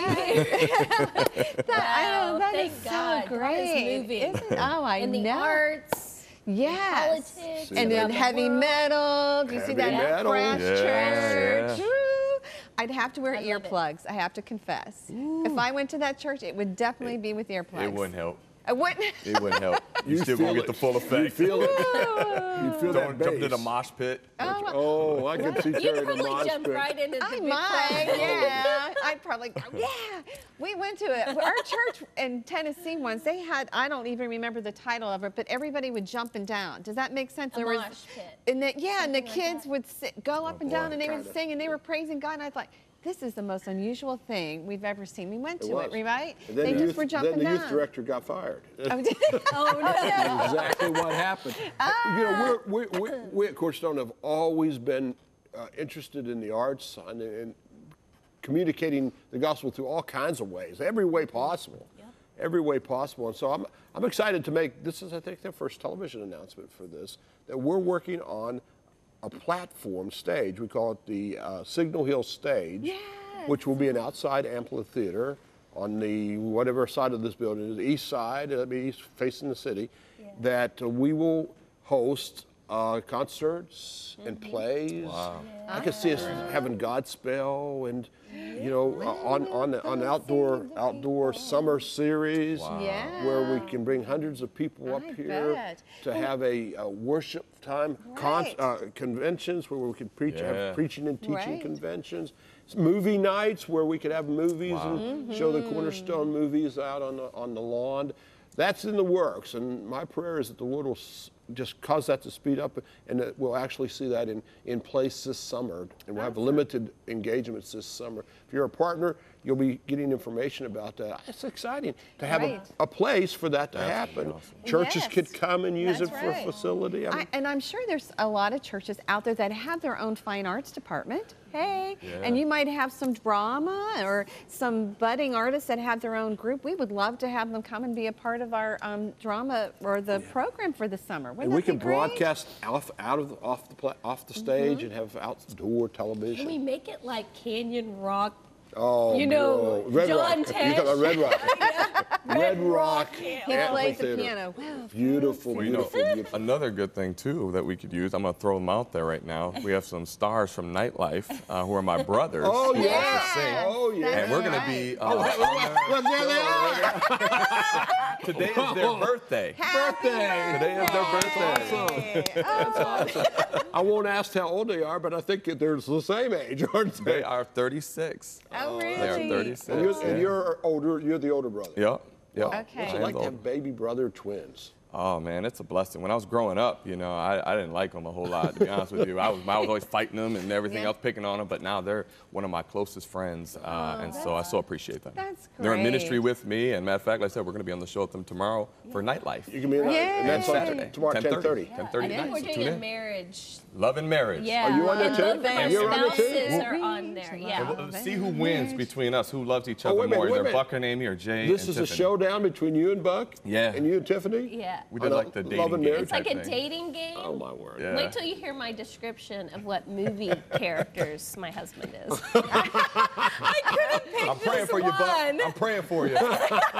That, I know, that thank is God. so God great. is moving. Isn't, oh, I and the know. arts, Yes. politics, And then around the heavy world. metal. Do you see Heavy that? metal. Crash Yeah, Church. yeah. Woo. I'd have to wear I love it. earplugs, I have to confess. If I went to that church, it would definitely be with earplugs. It wouldn't help. I wouldn't. It wouldn't help. You You'd still feel gonna get it. the full effect. You'd feel it. You'd feel Don't that jump to the bass. mosh pit. Oh, Oh, I could see You'd Terry in the probably mosh jump pit. right into the I big might, crowd. yeah. I'd probably go, yeah. We went to it. Our church in Tennessee once, they had, I don't even remember the title of it, but everybody would jump and down. Does that make sense? A was, mosh pit. And the, yeah, and the Something like kids that. would sit, go up and boy. down and they would Kinda. sing and they were praising God. And I was like, this is the most unusual thing we've ever seen. We went It to was. it, right? And then They the just youth, were jumping then the down. youth director got fired. Oh, did- Oh, no. That's exactly what happened. You know, we're, we, we, we at Cornerstone have always been uh, interested in the arts and, and communicating the gospel through all kinds of ways, every way possible, every way possible. And so I'm, I'm excited to make, this is I think their first television announcement for this, that we're working on a platform stage. We call it the uh, Signal Hill Stage, Yes. which will be an outside amphitheater on the whatever side of this building is, the east side, it'll be east facing the city, that uh, we will host uh, concerts and plays. Wow. I could see us having Godspell and, you know, uh, on on the, on the outdoor outdoor summer series, Yeah. where we can bring hundreds of people up I here bet. to have a, uh worship time, con- Right. uh, conventions where we could preach, Yeah. have preaching and teaching Right. conventions, movie nights where we could have movies Wow. and show the Cornerstone movies out on the on the lawn. That's in the works, and my prayer is that the Lord will s- just cause that to speed up, and that we'll actually see that in, in place this summer, and we'll have limited engagements this summer. If you're a partner, you'll be getting information about that. It's exciting to have Right. a, a place for that to That's happen. awesome. Churches Yes. could come and use That's it for right. a facility. I mean, I, and I'm sure there's a lot of churches out there that have their own fine arts department. Hey, Yeah. and you might have some drama or some budding artists that have their own group. We would love to have them come and be a part of our um, drama or the program for the summer. Wouldn't and we that be can great? broadcast off, out of off the pla- off the stage and have outdoor television. Can we make it like Canyon Rock Oh, You know, bro. Red John Rock. You talking about Red Rock? Red Rock. He plays the Amphitheater. piano. Wow. Beautiful, Well, you know, beautiful, beautiful. another good thing too that we could use. I'm gonna throw them out there right now. We have some stars from Nightlife uh, who are my brothers. Oh, who yeah. also sing. Oh, yeah. And we're gonna be. Uh, Well, there they are. today is their birthday. Birthday. Today is their birthday. That's awesome. I won't ask how old they are, but I think they're the same age, aren't they? They are thirty-six. Oh, really? They are thirty-six. And you're, and yeah. you're older. You're the older brother. Yep. Yep. Okay. What's it I like am to old. have baby brother twins? Oh man, it's a blessing. When I was growing up, you know, I, I didn't like them a whole lot, to be honest with you. I was, I was always fighting them and everything Yeah. else, picking on them. But now they're one of my closest friends, uh, and so I so appreciate them. That's They're in ministry great. with me, and matter of fact, like I said, we're going to be on the show with them tomorrow for Nightlife. You can be in Yay. and that's on Saturday, tomorrow at ten thirty. ten thirty I think night. we're So doing tune a in. marriage. Love and marriage. Yeah. Are you on there and too? both of Are our you on there too? spouses are on there. Yeah. We'll see who wins between us, who loves each Oh, other wait a minute, more, wait a either minute. Buck and Amy or Jay This and is a Tiffany. showdown between you and Buck? Yeah. And you and Tiffany? Yeah. We did On a like the dating love and game marriage? It's like type a thing. dating game. Oh, my word. Yeah. Wait till you hear my description of what movie characters my husband is. I couldn't pick I'm praying this for you, Buck. one. I'm praying for you.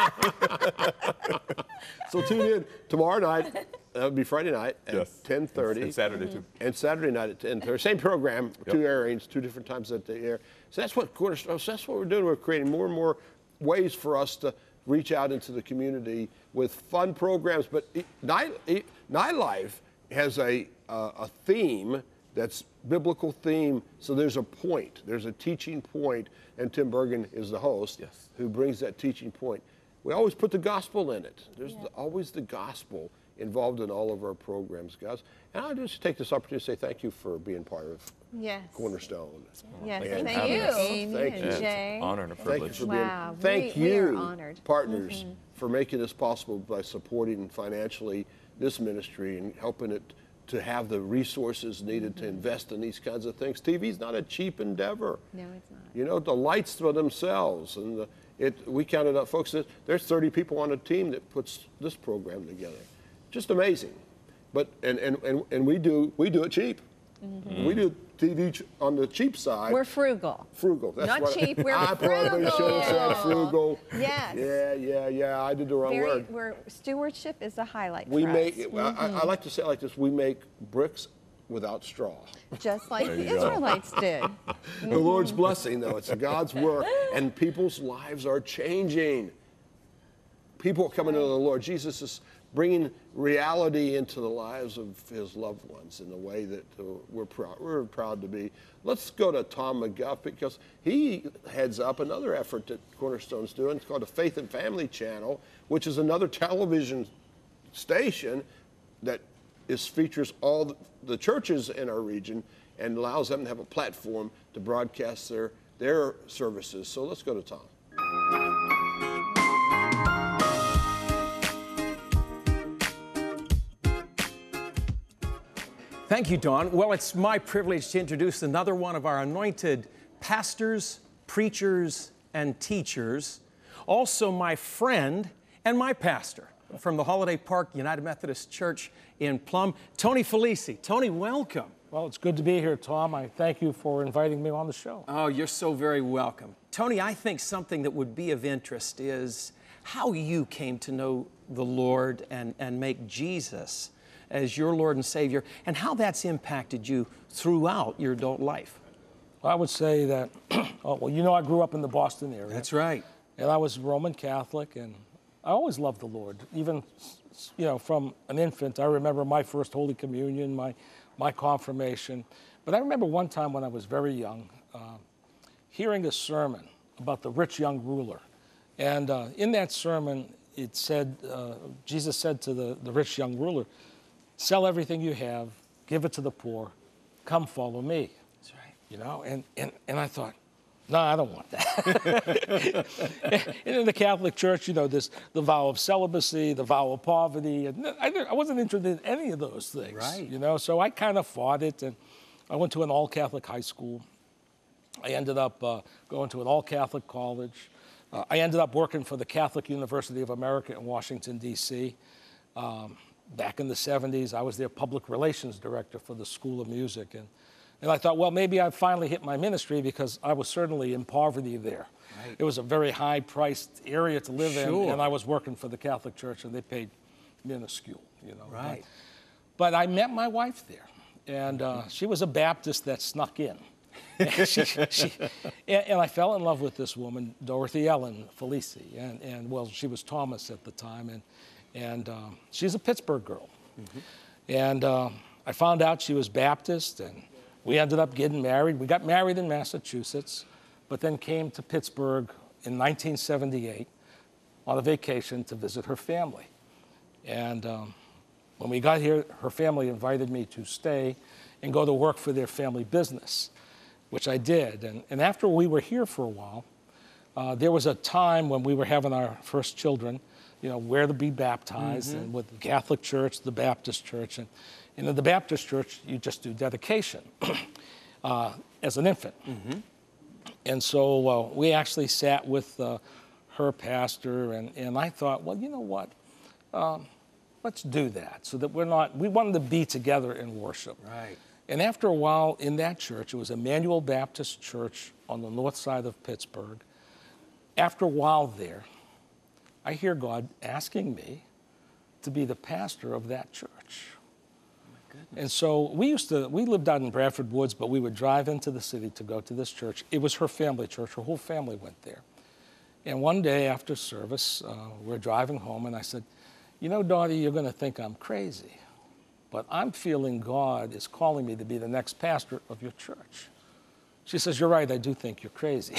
So tune in tomorrow night. That'll be Friday night at Yes. ten thirty. And Saturday too. And Saturday night at ten thirty. Same program, two airings, two different times that they air. So that's what Cornerstone, so that's what we're doing. We're creating more and more ways for us to reach out into the community with fun programs. But e- night, e- nightlife has a uh, a theme that's biblical theme. So there's a point. There's a teaching point, and Tim Bergen is the host Yes. who brings that teaching point. We always put the gospel in it. There's the, always the gospel involved in all of our programs, guys. And I just take this opportunity to say thank you for being part of Yes. Cornerstone. Yes. And Thank having you, us. Amy Thank and you. It's Jay. an honor and a Thank you privilege. for Wow, being. Thank we- we you, are honored. partners, for making this possible by supporting financially this ministry and helping it to have the resources needed to invest in these kinds of things. T V's not a cheap endeavor. No, it's not. You know, the lights for themselves, and the, it. We counted up, folks. There's thirty people on a team that puts this program together. Just amazing. But and and and, and we do we do it cheap. We do T V ch- on the cheap side. We're frugal. frugal. That's Not what cheap, we're I probably should have said frugal. Yes. Yeah, yeah, yeah. I did the wrong Very, word. we're, stewardship is a highlight We for make. us. I, I like to say it like this. We make bricks without straw. Just like the you go. Israelites did. The Lord's blessing, though. It's God's work, and people's lives are changing. People are coming to the Lord. Jesus is bringing reality into the lives of his loved ones in a way that uh, we're proud, we're proud to be. Let's go to Tom McGough because he heads up another effort that Cornerstone's doing. It's called the Faith and Family Channel, which is another television station that is features all the, the churches in our region and allows them to have a platform to broadcast their their services. So let's go to Tom. Thank you, Don. Well, it's my privilege to introduce another one of our anointed pastors, preachers, and teachers, also my friend and my pastor from the Holiday Park United Methodist Church in Plum, Tony Felici. Tony, welcome. Well, it's good to be here, Tom. I thank you for inviting me on the show. Oh, you're so very welcome. Tony, I think something that would be of interest is how you came to know the Lord and, and make Jesus as your Lord and Savior, and how that's impacted you throughout your adult life. I would say that, oh, well, you know, I grew up in the Boston area. That's right. And I was Roman Catholic, and I always loved the Lord. Even, you know, from an infant, I remember my first Holy Communion, my, my confirmation. But I remember one time when I was very young, uh, hearing a sermon about the rich young ruler. And uh, in that sermon, it said, uh, Jesus said to the, the rich young ruler, sell everything you have, give it to the poor, come follow me. That's right. You know, and, and, and I thought, no, I don't want that. And in the Catholic Church, you know, there's the vow of celibacy, the vow of poverty. And I, didn't- I wasn't interested in any of those things. Right. You know, so I kind of fought it. And I went to an all-Catholic high school. I ended up uh, going to an all-Catholic college. Uh, I ended up working for the Catholic University of America in Washington, D C Um, back in the seventies, I was their public relations director for the School of Music. And And I thought, well, maybe I finally hit my ministry because I was certainly in poverty there. Right. It was a very high-priced area to live in, Sure. and I was working for the Catholic Church, and they paid minuscule, you know. Right. But, but I met my wife there, and uh, she was a Baptist that snuck in. And, she, she, and, and I fell in love with this woman, Dorothy Ellen Felici, and, and well, she was Thomas at the time, and, and um, she's a Pittsburgh girl. Mm-hmm. And uh, I found out she was Baptist, and we ended up getting married. We got married in Massachusetts, but then came to Pittsburgh in nineteen seventy-eight on a vacation to visit her family. And um, when we got here, her family invited me to stay and go to work for their family business, which I did. And, and after we were here for a while, uh, there was a time when we were having our first children, you know, where to be baptized, mm-hmm. and with the Catholic Church, the Baptist Church. And, and in the Baptist Church, you just do dedication uh, as an infant. Mm-hmm. And so uh, we actually sat with uh, her pastor, and, and I thought, well, you know what? Um, let's do that so that we're not, we wanted to be together in worship. Right. And after a while in that church, it was Emmanuel Baptist Church on the north side of Pittsburgh. After a while there, I hear God asking me to be the pastor of that church. And so we used to, we lived out in Bradford Woods, but we would drive into the city to go to this church. It was her family church. Her whole family went there. And one day after service, uh, we're driving home, and I said, you know, Dottie, you're going to think I'm crazy, but I'm feeling God is calling me to be the next pastor of your church. She says, you're right, I do think you're crazy.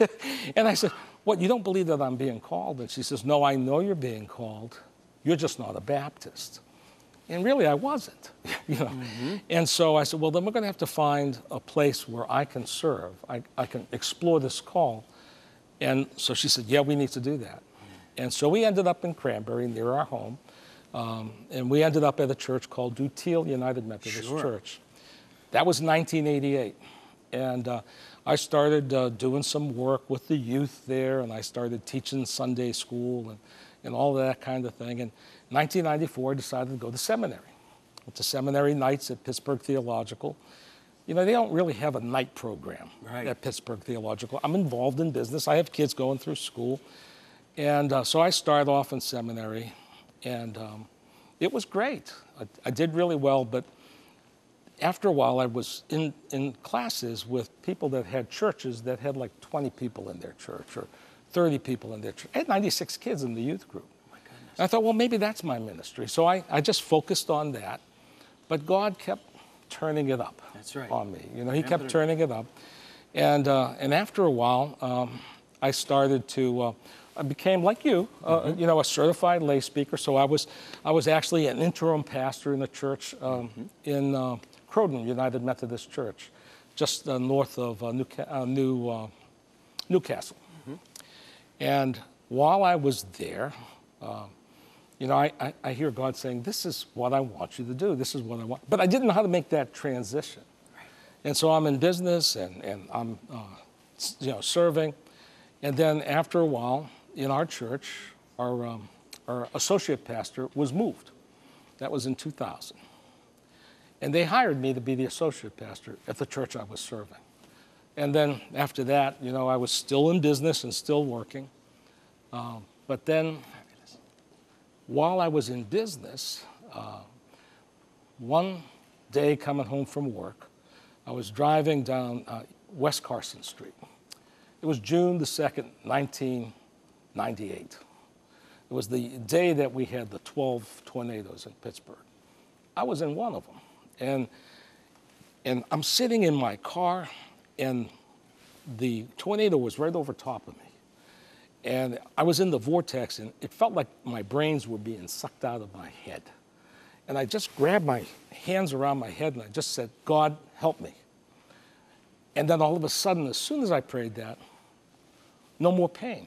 And I said, what, you don't believe that I'm being called? And she says, no, I know you're being called. You're just not a Baptist. And really, I wasn't, you know. Mm-hmm. And so I said, well, then we're going to have to find a place where I can serve. I, I can explore this call. And so she said, yeah, we need to do that. And so we ended up in Cranberry, near our home. Um, and we ended up at a church called Dutiel United Methodist Sure. Church. That was nineteen eighty-eight. And uh, I started uh, doing some work with the youth there, and I started teaching Sunday school and, and all that kind of thing. And in nineteen ninety-four, I decided to go to seminary. Went to seminary nights at Pittsburgh Theological. You know, they don't really have a night program right. at Pittsburgh Theological. I'm involved in business. I have kids going through school. And uh, so I started off in seminary, and um, it was great. I, I did really well, but after a while, I was in, in classes with people that had churches that had like twenty people in their church or thirty people in their church. I had ninety-six kids in the youth group. Oh my goodness. And I thought, well, maybe that's my ministry. So I, I just focused on that, but God kept turning it up that's right. on me. You know, He kept turning it up. And, uh, and after a while, um, I started to... Uh, I became, like you, uh, mm-hmm. you know, a certified lay speaker. So I was, I was actually an interim pastor in a church um, mm-hmm. in uh, Croton United Methodist Church, just uh, north of uh, New, uh, New uh, Newcastle. Mm-hmm. And while I was there, uh, you know, I, I, I hear God saying, "This is what I want you to do. This is what I want." But I didn't know how to make that transition. Right. And so I'm in business, and and I'm, uh, you know, serving, and then after a while, in our church, our, um, our associate pastor was moved. That was in two thousand. And they hired me to be the associate pastor at the church I was serving. And then after that, you know, I was still in business and still working. Um, but then, while I was in business, uh, one day coming home from work, I was driving down uh, West Carson Street. It was June the second, nineteen ninety-eight. It was the day that we had the twelve tornadoes in Pittsburgh. I was in one of them. And, and I'm sitting in my car, and the tornado was right over top of me. And I was in the vortex, and it felt like my brains were being sucked out of my head. And I just grabbed my hands around my head, and I just said, God, help me. And then all of a sudden, as soon as I prayed that, no more pain.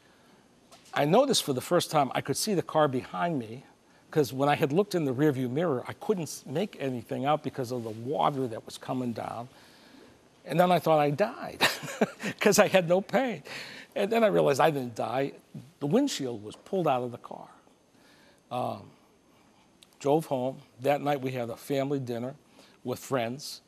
I noticed for the first time I could see the car behind me, because when I had looked in the rearview mirror, I couldn't make anything out because of the water that was coming down. And then I thought I died because I had no pain. And then I realized I didn't die. The windshield was pulled out of the car. Um, drove home. That night we had a family dinner with friends.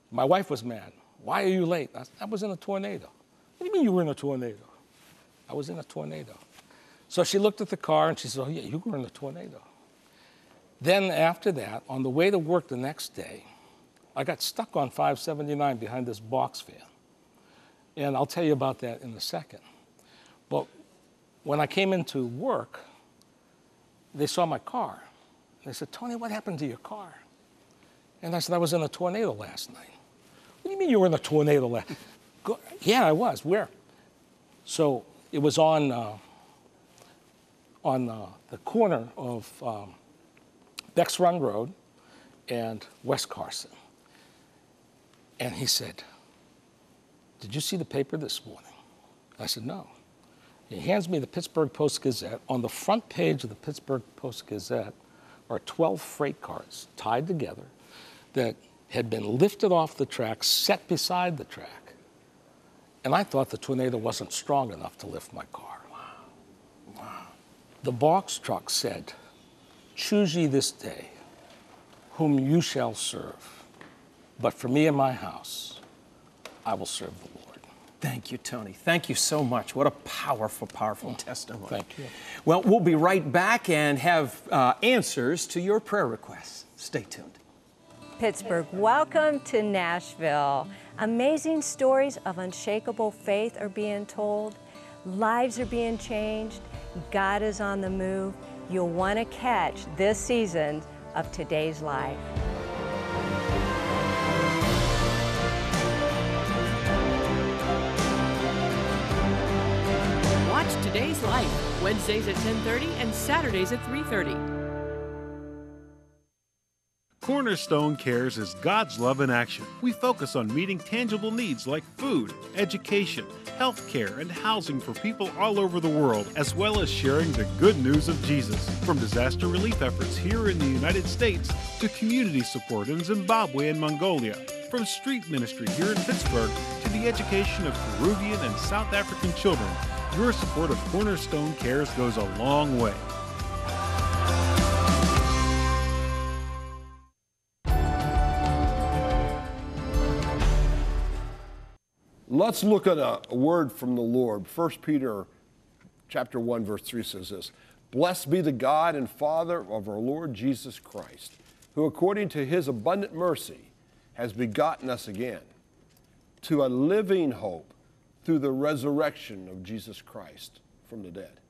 My wife was mad. Why are you late? I, said, I was in a tornado. What do you mean you were in a tornado? I was in a tornado. So she looked at the car and she said, oh yeah, you were in a tornado. Then after that, on the way to work the next day, I got stuck on five seventy-nine behind this box fan. And I'll tell you about that in a second. But when I came into work, they saw my car. They said, Tony, what happened to your car? And I said, I was in a tornado last night. What do you mean you were in a tornado last night? Yeah, I was. Where? So it was on, uh, on uh, the corner of um, Beck's Run Road and West Carson. And he said, did you see the paper this morning? I said, no. He hands me the Pittsburgh Post-Gazette. On the front page of the Pittsburgh Post-Gazette are twelve freight cars tied together that had been lifted off the track, set beside the track. And I thought the tornado wasn't strong enough to lift my car. Wow. Wow. The box truck said, choose ye this day whom you shall serve. But for me and my house, I will serve the Lord. Thank you, Tony. Thank you so much. What a powerful, powerful testimony. Thank you. Well, we'll be right back and have uh, answers to your prayer requests. Stay tuned. Pittsburgh, welcome to Nashville. Amazing stories of unshakable faith are being told. Lives are being changed. God is on the move. You'll want to catch this season of Today's Life. Watch Today's Life, Wednesdays at ten thirty and Saturdays at three thirty. Cornerstone Cares is God's love in action. We focus on meeting tangible needs like food, education, health care, and housing for people all over the world, as well as sharing the good news of Jesus. From disaster relief efforts here in the United States to community support in Zimbabwe and Mongolia, from street ministry here in Pittsburgh to the education of Peruvian and South African children, your support of Cornerstone Cares goes a long way. Let's look at a, a word from the Lord. First Peter chapter one, verse three says this, blessed be the God and Father of our Lord Jesus Christ, who according to his abundant mercy has begotten us again to a living hope through the resurrection of Jesus Christ from the dead.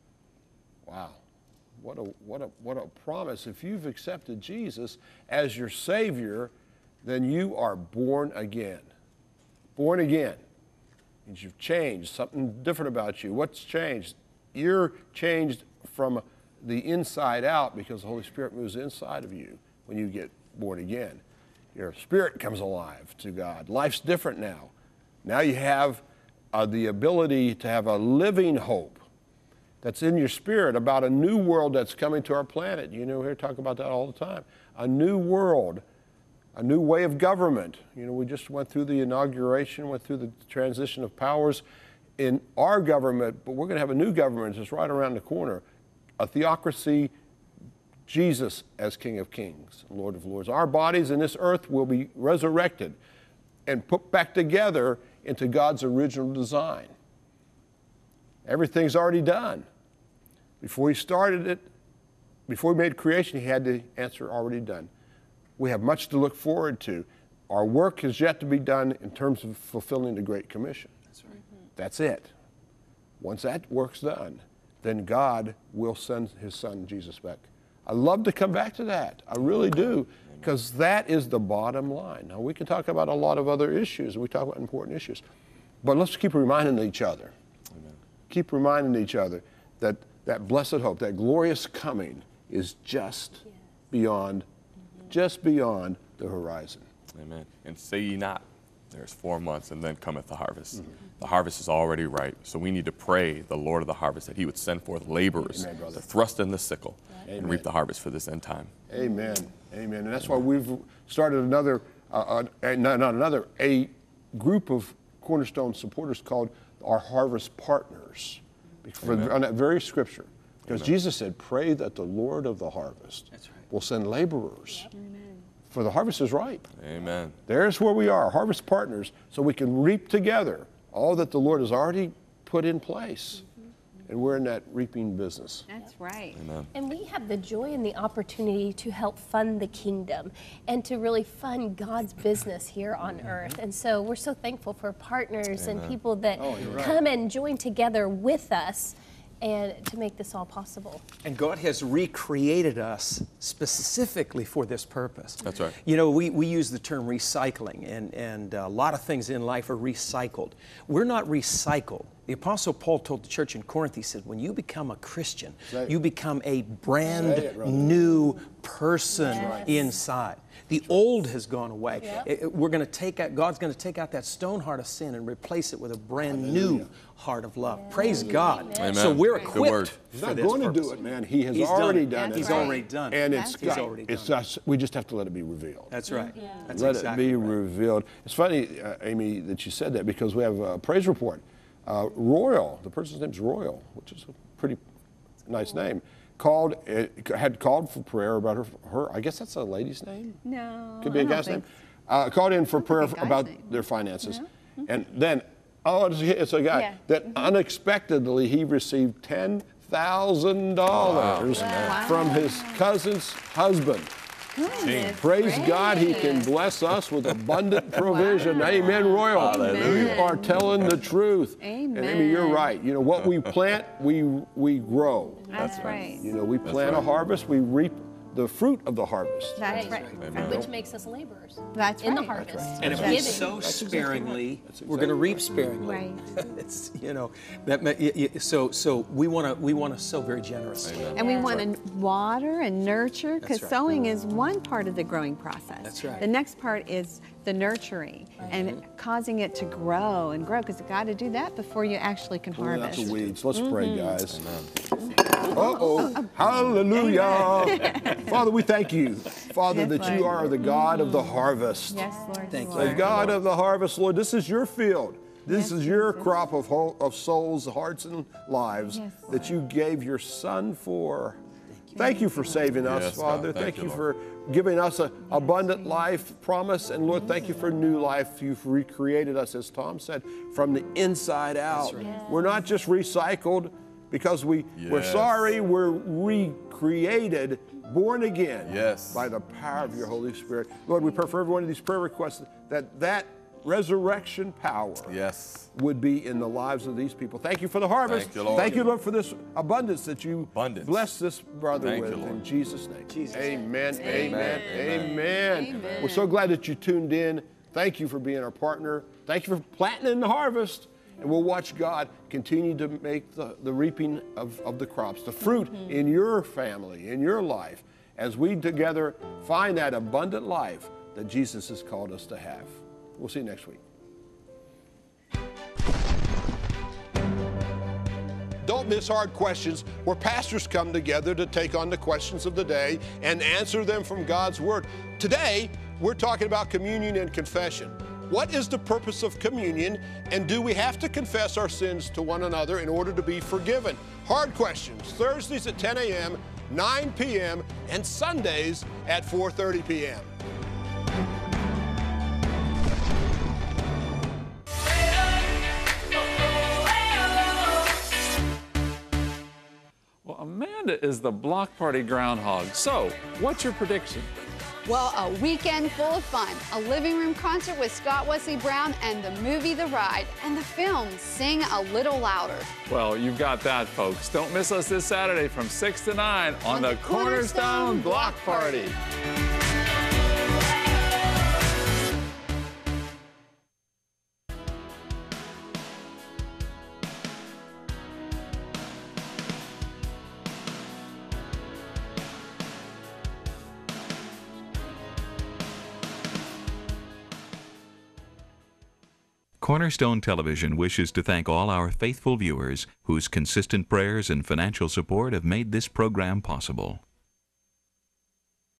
Wow. What a, what a, what a promise. If you've accepted Jesus as your Savior, then you are born again. Born again means you've changed, something different about you. What's changed? You're changed from the inside out because the Holy Spirit moves inside of you when you get born again. Your spirit comes alive to God. Life's different now. Now you have uh, the ability to have a living hope that's in your spirit about a new world that's coming to our planet. You know, we hear talk about that all the time. A new world. A new way of government. You know, we just went through the inauguration, went through the transition of powers in our government, but we're going to have a new government that's right around the corner. A theocracy, Jesus as King of Kings, Lord of Lords. Our bodies in this earth will be resurrected and put back together into God's original design. Everything's already done. Before he started it, before he made creation, he had the answer already done. We have much to look forward to. Our work has yet to be done in terms of fulfilling the Great Commission. That's right. Mm-hmm. That's it. Once that work's done, then God will send his son Jesus back. I love to come back to that. I really do, because that is the bottom line. Now, we can talk about a lot of other issues. We talk about important issues. But let's keep reminding each other. Amen. Keep reminding each other that that blessed hope, that glorious coming is just yes. beyond just beyond the horizon. Amen. And say ye not, there's four months and then cometh the harvest. Mm-hmm. The harvest is already ripe. So we need to pray the Lord of the harvest that he would send forth laborers Amen, to thrust in the sickle yeah. and reap the harvest for this end time. Amen. Amen. And that's why we've started another, uh, uh, not, not another, a group of Cornerstone supporters called our Harvest Partners for, on that very scripture. Because Amen. Jesus said, pray that the Lord of the harvest That's right. will send laborers. Yep. for the harvest is ripe. Amen. There's where we are, harvest partners, so we can reap together all that the Lord has already put in place. And we're in that reaping business. That's right. Amen. And we have the joy and the opportunity to help fund the kingdom and to really fund God's business here on earth. And so we're so thankful for partners Amen. and people that Oh, you're right. come and join together with us and to make this all possible. And God has recreated us specifically for this purpose. That's right. You know, we, we use the term recycling, and, and a lot of things in life are recycled. We're not recycled. The Apostle Paul told the church in Corinth, he said, when you become a Christian, Say it. you become a brand Say it, brother. new person That's right. inside. The old has gone away. Yep. It- it- we're going to take out, God's going to take out that stone heart of sin and replace it with a brand new heart of love. Praise God. Amen. So we're Good equipped word. He's for not this going to purpose. do it, man. He has He's done already it. done it. He's already done it. And it's He's got, already it's done us, we just have to let it be revealed. That's right. That's Let exactly it be right. revealed. It's funny, uh, Amy, that you said that because we have a praise report. Uh, Royal, the person's name's Royal, which is a pretty nice name, called, uh, had called for prayer about her, her, I guess that's a lady's name? No. Could be a I don't guy's name. think Uh, called in for prayer a guy's about name. their finances. And then, oh, it's a, it's a guy Yeah. that unexpectedly he received ten thousand dollars Wow. from his cousin's husband. Goodness Praise God, he can gracious. bless us with abundant provision. Wow. Amen, Royal. Hallelujah. You are telling the truth. Amen. And Amy, you're right. You know, what we plant, we we grow. That's right. You know, we plant a harvest, we reap the fruit of the harvest. That's right. Which makes us laborers That's in the right. harvest. And if Giving. we sow sparingly, we're going to reap sparingly. Right. It's, you know, that ma- y- y- so so we want to we want to sow very generously. And we want to water and nurture, because That's right. sowing is one part of the growing process. That's right. The next part is the nurturing and causing it to grow and grow, because you got to do that before you actually can Pulling out harvest. the weeds. Let's pray, guys. Uh-oh. Hallelujah. Father, we thank you, Father, Yes, that you Lord. are the God of the harvest. Yes, Lord. Thank you. you The are. God of the harvest, Lord, this is your field. This Yes, is your Jesus. crop of, whole, of souls, hearts, and lives Yes, that you gave your Son for. Thank you for saving us, Yes, God. Father. Thank Thank, you, you Lord. for giving us an abundant life promise. And Lord, thank you for new life. You've recreated us, as Tom said, from the inside out. We're not just recycled because we, we're Yes. sorry, we're recreated, born again Yes. by the power of your Holy Spirit. Lord, we pray for every one of these prayer requests that that resurrection power Yes. would be in the lives of these people. Thank you for the harvest. Thank you, Lord. Thank you, Lord, for this abundance that you Abundance. bless this brother Thank with. you, Lord. In Jesus' name. Jesus' Amen, amen, Amen. amen, Amen. We're so glad that you tuned in. Thank you for being our partner. Thank you for planting in the harvest. And we'll watch God continue to make the, the reaping of, of the crops, the fruit in your family, in your life, as we together find that abundant life that Jesus has called us to have. We'll see you next week. Don't miss Hard Questions, where pastors come together to take on the questions of the day and answer them from God's Word. Today, we're talking about communion and confession. What is the purpose of communion, and do we have to confess our sins to one another in order to be forgiven? Hard Questions, Thursdays at ten a m, nine p m, and Sundays at four thirty p m Well, Amanda is the block party groundhog. So, what's your prediction? Well, a weekend full of fun, a living room concert with Scott Wesley Brown, and the movie The Ride, and the film Sing a Little Louder. Well, you've got that, folks. Don't miss us this Saturday from six to nine on, On the the Cornerstone Cornerstone Block Block Party. Cornerstone Television wishes to thank all our faithful viewers whose consistent prayers and financial support have made this program possible.